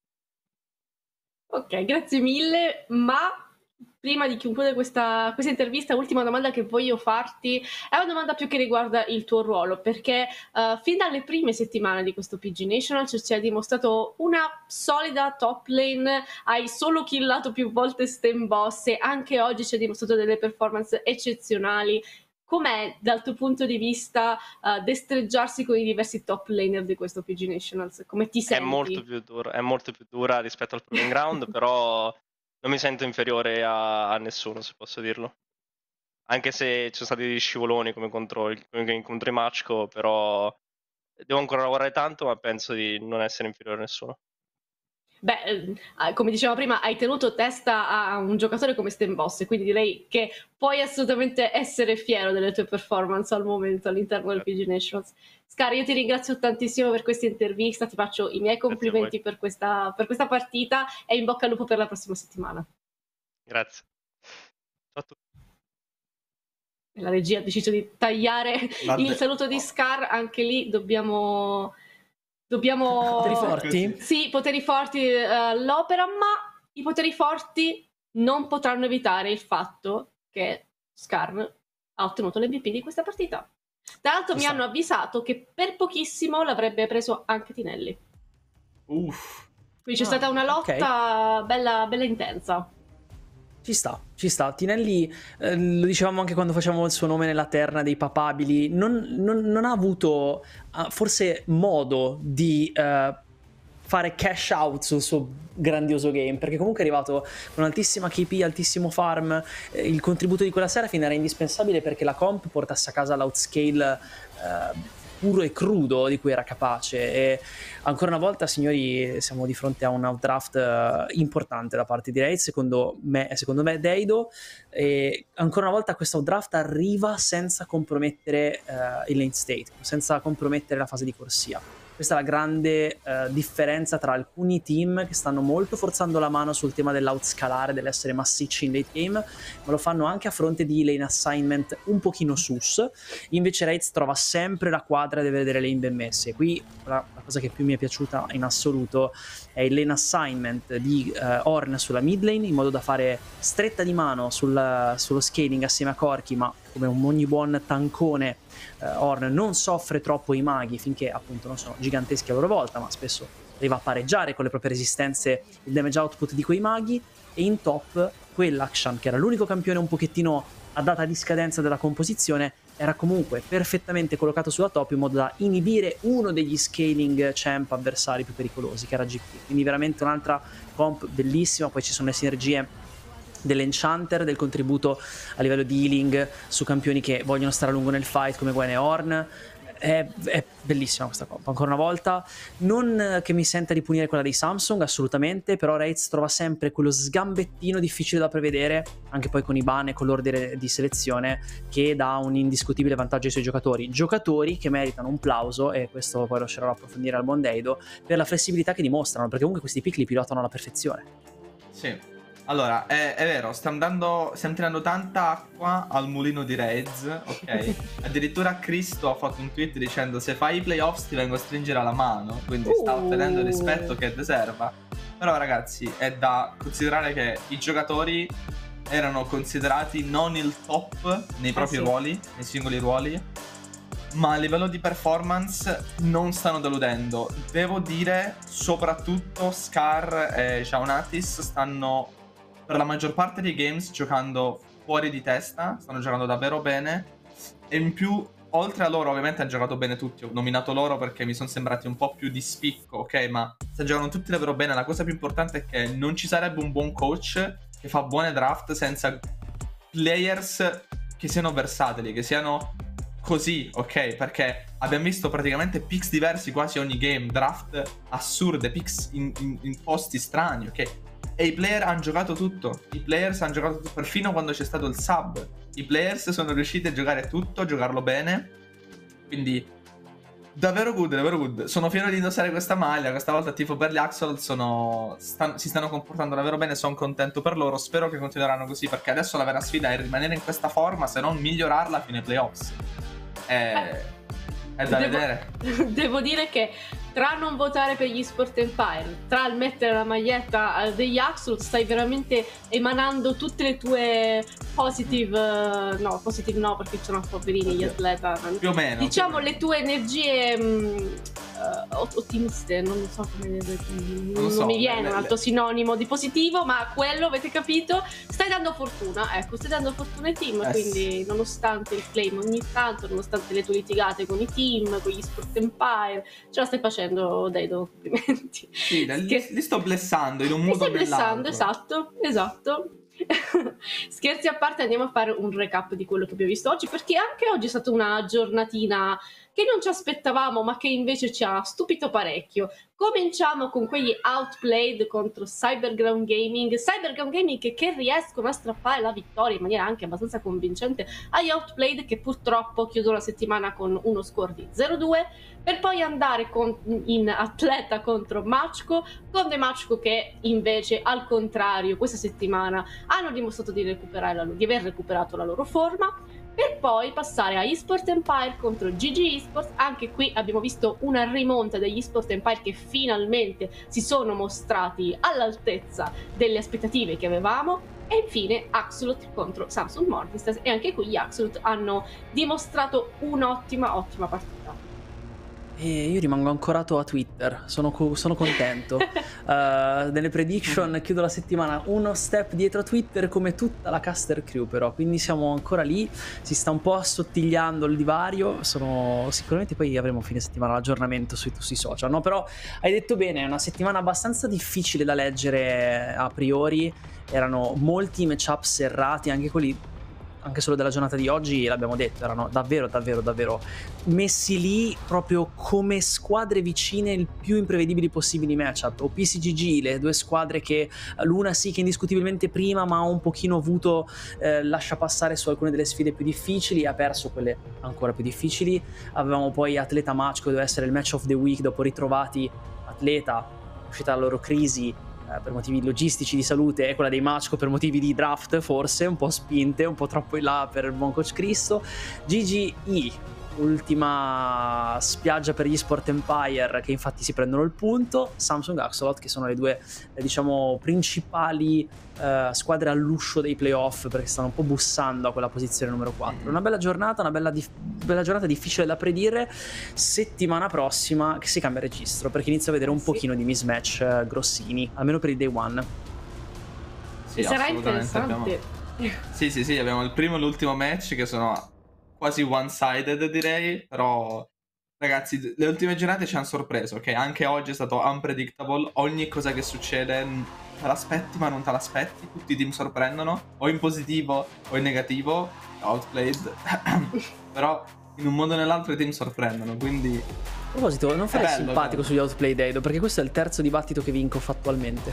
Ok, grazie mille, ma prima di concludere questa, questa intervista, ultima domanda che voglio farti è una domanda più che riguarda il tuo ruolo, perché uh, fin dalle prime settimane di questo P G National ci hai dimostrato una solida top lane, hai solo killato più volte Stem Boss e anche oggi ci hai dimostrato delle performance eccezionali. Com'è dal tuo punto di vista uh, destreggiarsi con i diversi top laner di questo P G Nationals? Come ti senti? È molto più dura, è molto più dura rispetto al Proving Ground, però non mi sento inferiore a, a nessuno, se posso dirlo. Anche se ci sono stati degli scivoloni come contro, il, come contro i Machko, però devo ancora lavorare tanto, ma penso di non essere inferiore a nessuno. Beh, come dicevamo prima, hai tenuto testa a un giocatore come Stem Boss, quindi direi che puoi assolutamente essere fiero delle tue performance al momento all'interno del P G Nationals. Scar, io ti ringrazio tantissimo per questa intervista, ti faccio i miei complimenti per questa, per questa partita e in bocca al lupo per la prossima settimana. Grazie. Ciao a tutti. La regia ha deciso di tagliare Vabbè. il saluto di Scar, anche lì dobbiamo... Dobbiamo... Poteri forti? Sì, poteri forti uh, l'opera, ma i poteri forti non potranno evitare il fatto che Skarn ha ottenuto l'M V P di questa partita. Tra l'altro mi hanno avvisato che per pochissimo l'avrebbe preso anche Tinelli. Uff. Quindi c'è Ah, stata una lotta ok. bella, bella intensa. Ci sta, ci sta. Tinelli, eh, lo dicevamo anche quando facevamo il suo nome nella terna dei papabili, non, non- non ha avuto ah, forse modo di eh, fare cash out sul suo grandioso game, perché comunque è arrivato con altissima K P, altissimo farm. Eh, il contributo di quella sera fino era indispensabile perché la comp portasse a casa l'outscale eh, puro e crudo di cui era capace. E ancora una volta, signori, siamo di fronte a un outdraft uh, importante da parte di Raid, secondo me, secondo me Deido, e ancora una volta questo outdraft arriva senza compromettere uh, il lane state, senza compromettere la fase di corsia. questa è la grande eh, differenza tra alcuni team che stanno molto forzando la mano sul tema dell'outscalare, dell'essere massicci in late game, ma lo fanno anche a fronte di lane assignment un pochino sus. Invece Raids trova sempre la quadra di vedere lane ben messe. E qui la, la cosa che più mi è piaciuta in assoluto è il lane assignment di uh, Ornn sulla mid lane, in modo da fare stretta di mano sul, sullo scaling assieme a Corki, ma come un ogni buon tankone uh, Ornn non soffre troppo i maghi finché appunto non sono giganteschi a loro volta, ma spesso arriva a pareggiare con le proprie resistenze il damage output di quei maghi. E in top quell'Akshan, che era l'unico campione un pochettino a data di scadenza della composizione, era comunque perfettamente collocato sulla top in modo da inibire uno degli scaling champ avversari più pericolosi, che era G P. Quindi veramente un'altra comp bellissima. Poi ci sono le sinergie dell'Enchanter, del contributo a livello di healing su campioni che vogliono stare a lungo nel fight come Gwen e Ornn. È, è bellissima questa comp, ancora una volta. Non che mi senta di punire quella dei Samsung, assolutamente, però Raids trova sempre quello sgambettino difficile da prevedere, anche poi con i ban e con l'ordine di selezione, che dà un indiscutibile vantaggio ai suoi giocatori. Giocatori che meritano un plauso, e questo poi lascerò approfondire al Mondeido, per la flessibilità che dimostrano, perché comunque questi pick li pilotano alla perfezione. Sì. Allora, è, è vero, stiamo dando, stiamo tirando tanta acqua al mulino di Raids, ok? Addirittura Cristo ha fatto un tweet dicendo: se fai i playoffs ti vengo a stringere la mano, quindi uh. sta ottenendo il rispetto che deserva. Però ragazzi, è da considerare che i giocatori erano considerati non il top nei propri ah, sì. ruoli, nei singoli ruoli, ma a livello di performance non stanno deludendo. Devo dire, soprattutto Scar e Shaunatis stanno per la maggior parte dei games giocando fuori di testa, stanno giocando davvero bene. E in più, oltre a loro, ovviamente hanno giocato bene tutti. Ho nominato loro perché mi sono sembrati un po' più di spicco, ok? Ma stanno giocando tutti davvero bene. La cosa più importante è che non ci sarebbe un buon coach che fa buone draft senza players che siano versatili, che siano così, ok? Perché abbiamo visto praticamente picks diversi quasi ogni game, draft assurde, picks in, in, in posti strani, ok? E i player hanno giocato tutto. I players hanno giocato tutto, perfino quando c'è stato il sub. I players sono riusciti a giocare tutto, a giocarlo bene. Quindi davvero good, davvero good. Sono fiero di indossare questa maglia. Questa volta tifo per gli Axolotl, sono stan- si stanno comportando davvero bene. Sono contento per loro. Spero che continueranno così, perché adesso la vera sfida è rimanere in questa forma, se non migliorarla fino ai playoffs. È, è da devo, vedere. Devo dire che tra non votare per gli Sport Empire, tra il mettere la maglietta degli Axolotl, stai veramente emanando tutte le tue positive, no, positive no, perché sono poverini gli atleta. Più o meno. Diciamo più o meno. le tue energie mh, uh, ottimiste, non so come non, non so, mi viene le, un altro sinonimo di positivo, ma quello avete capito, stai dando fortuna, ecco, stai dando fortuna ai team, eh quindi sì. nonostante il claim ogni tanto, nonostante le tue litigate con i team, con gli Sport Empire, ce la stai facendo, Deido, complimenti. Sì, li, li sto blessando in un li modo o stai blessando, nell'altro. esatto, esatto. Scherzi a parte, andiamo a fare un recap di quello che abbiamo visto oggi, perché anche oggi è stata una giornatina che non ci aspettavamo, ma che invece ci ha stupito parecchio. Cominciamo con quegli Outplayed contro Cyberground Gaming. Cyberground Gaming che, che riescono a strappare la vittoria in maniera anche abbastanza convincente agli Outplayed, che purtroppo chiudono la settimana con uno score di zero due, per poi andare con, in atleta contro Machko, con The Machko che invece al contrario questa settimana hanno dimostrato di, recuperare la, di aver recuperato la loro forma, per poi passare a eSport Empire contro G G Esports. Anche qui abbiamo visto una rimonta degli eSport Empire che finalmente si sono mostrati all'altezza delle aspettative che avevamo. E infine Axolotl contro Samsung Morningstar, e anche qui gli Axolotl hanno dimostrato un'ottima ottima partita. E io rimango ancorato a Twitter, sono, co- sono contento. uh, nelle prediction chiudo la settimana uno step dietro a Twitter, come tutta la caster crew, però, quindi siamo ancora lì, si sta un po' assottigliando il divario. Sono sicuramente, poi avremo fine settimana l'aggiornamento sui, sui social, no? Però hai detto bene, è una settimana abbastanza difficile da leggere a priori, erano molti matchup serrati, anche quelli anche solo della giornata di oggi, l'abbiamo detto, erano davvero, davvero, davvero messi lì proprio come squadre vicine, il più imprevedibili possibili matchup. O P C G G, le due squadre che l'una sì che indiscutibilmente prima, ma ha un pochino avuto eh, lascia passare su alcune delle sfide più difficili, ha perso quelle ancora più difficili. Avevamo poi Atleta Match, che doveva essere il match of the week, dopo ritrovati Atleta, uscita dalla loro crisi eh, per motivi logistici di salute, e quella dei Machko per motivi di draft, forse un po' spinte, un po' troppo in là per il buon coach Cristo. G G E, ultima spiaggia per gli Sport Empire, che infatti si prendono il punto. Samsung Axolot, che sono le due eh, diciamo principali eh, squadre all'uscio dei playoff, perché stanno un po' bussando a quella posizione numero quattro. Una bella giornata, una bella, dif- bella giornata difficile da predire. Settimana prossima che si cambia registro, perché inizio a vedere un Sì. pochino di mismatch eh, grossini, almeno per il day one. Sì, Sarà assolutamente. interessante. Abbiamo... Sì, sì, sì, abbiamo il primo e l'ultimo match che sono quasi one-sided, direi, però ragazzi, le ultime giornate ci hanno sorpreso, ok? Anche oggi è stato unpredictable, ogni cosa che succede te l'aspetti ma non te l'aspetti, tutti i team sorprendono, o in positivo o in negativo, outplayed, però in un modo o nell'altro i team sorprendono, quindi... A proposito, non fai il bello, simpatico bello. sugli outplay Edo, perché questo è il terzo dibattito che vinco fattualmente.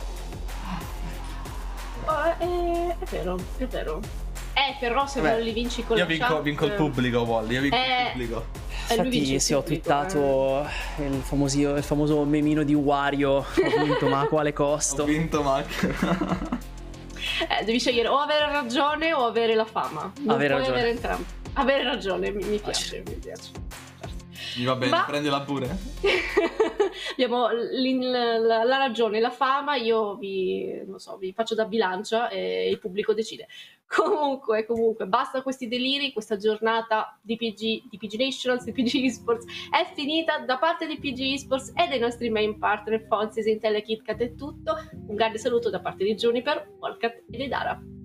Oh, è, è vero, è vero. Eh, però se Vabbè, non li vinci con io la vinco, chat, vinco il pubblico, Wally, io vinco Eh, il pubblico. Eh, lui vince Infatti il sì, ho pubblico, twittato il, famosio, il famoso memino di Wario, ho vinto, ma a quale costo? Ho vinto, ma... Eh, devi scegliere o avere ragione o avere la fama. Non Avere puoi ragione. avere entrambi. Avere ragione, mi, mi piace, mi piace. Mi va bene, Ma- prendila pure. Abbiamo l'in- la, la ragione, la fama, io vi, non so, vi faccio da bilancia e il pubblico decide. Comunque, comunque, basta questi deliri, questa giornata di P G, di P G Nationals, di P G Esports è finita. Da parte di P G Esports e dei nostri main partner Fonzis, Intel e KitKat è tutto. Un grande saluto da parte di Juniper, Volcat e di Dara.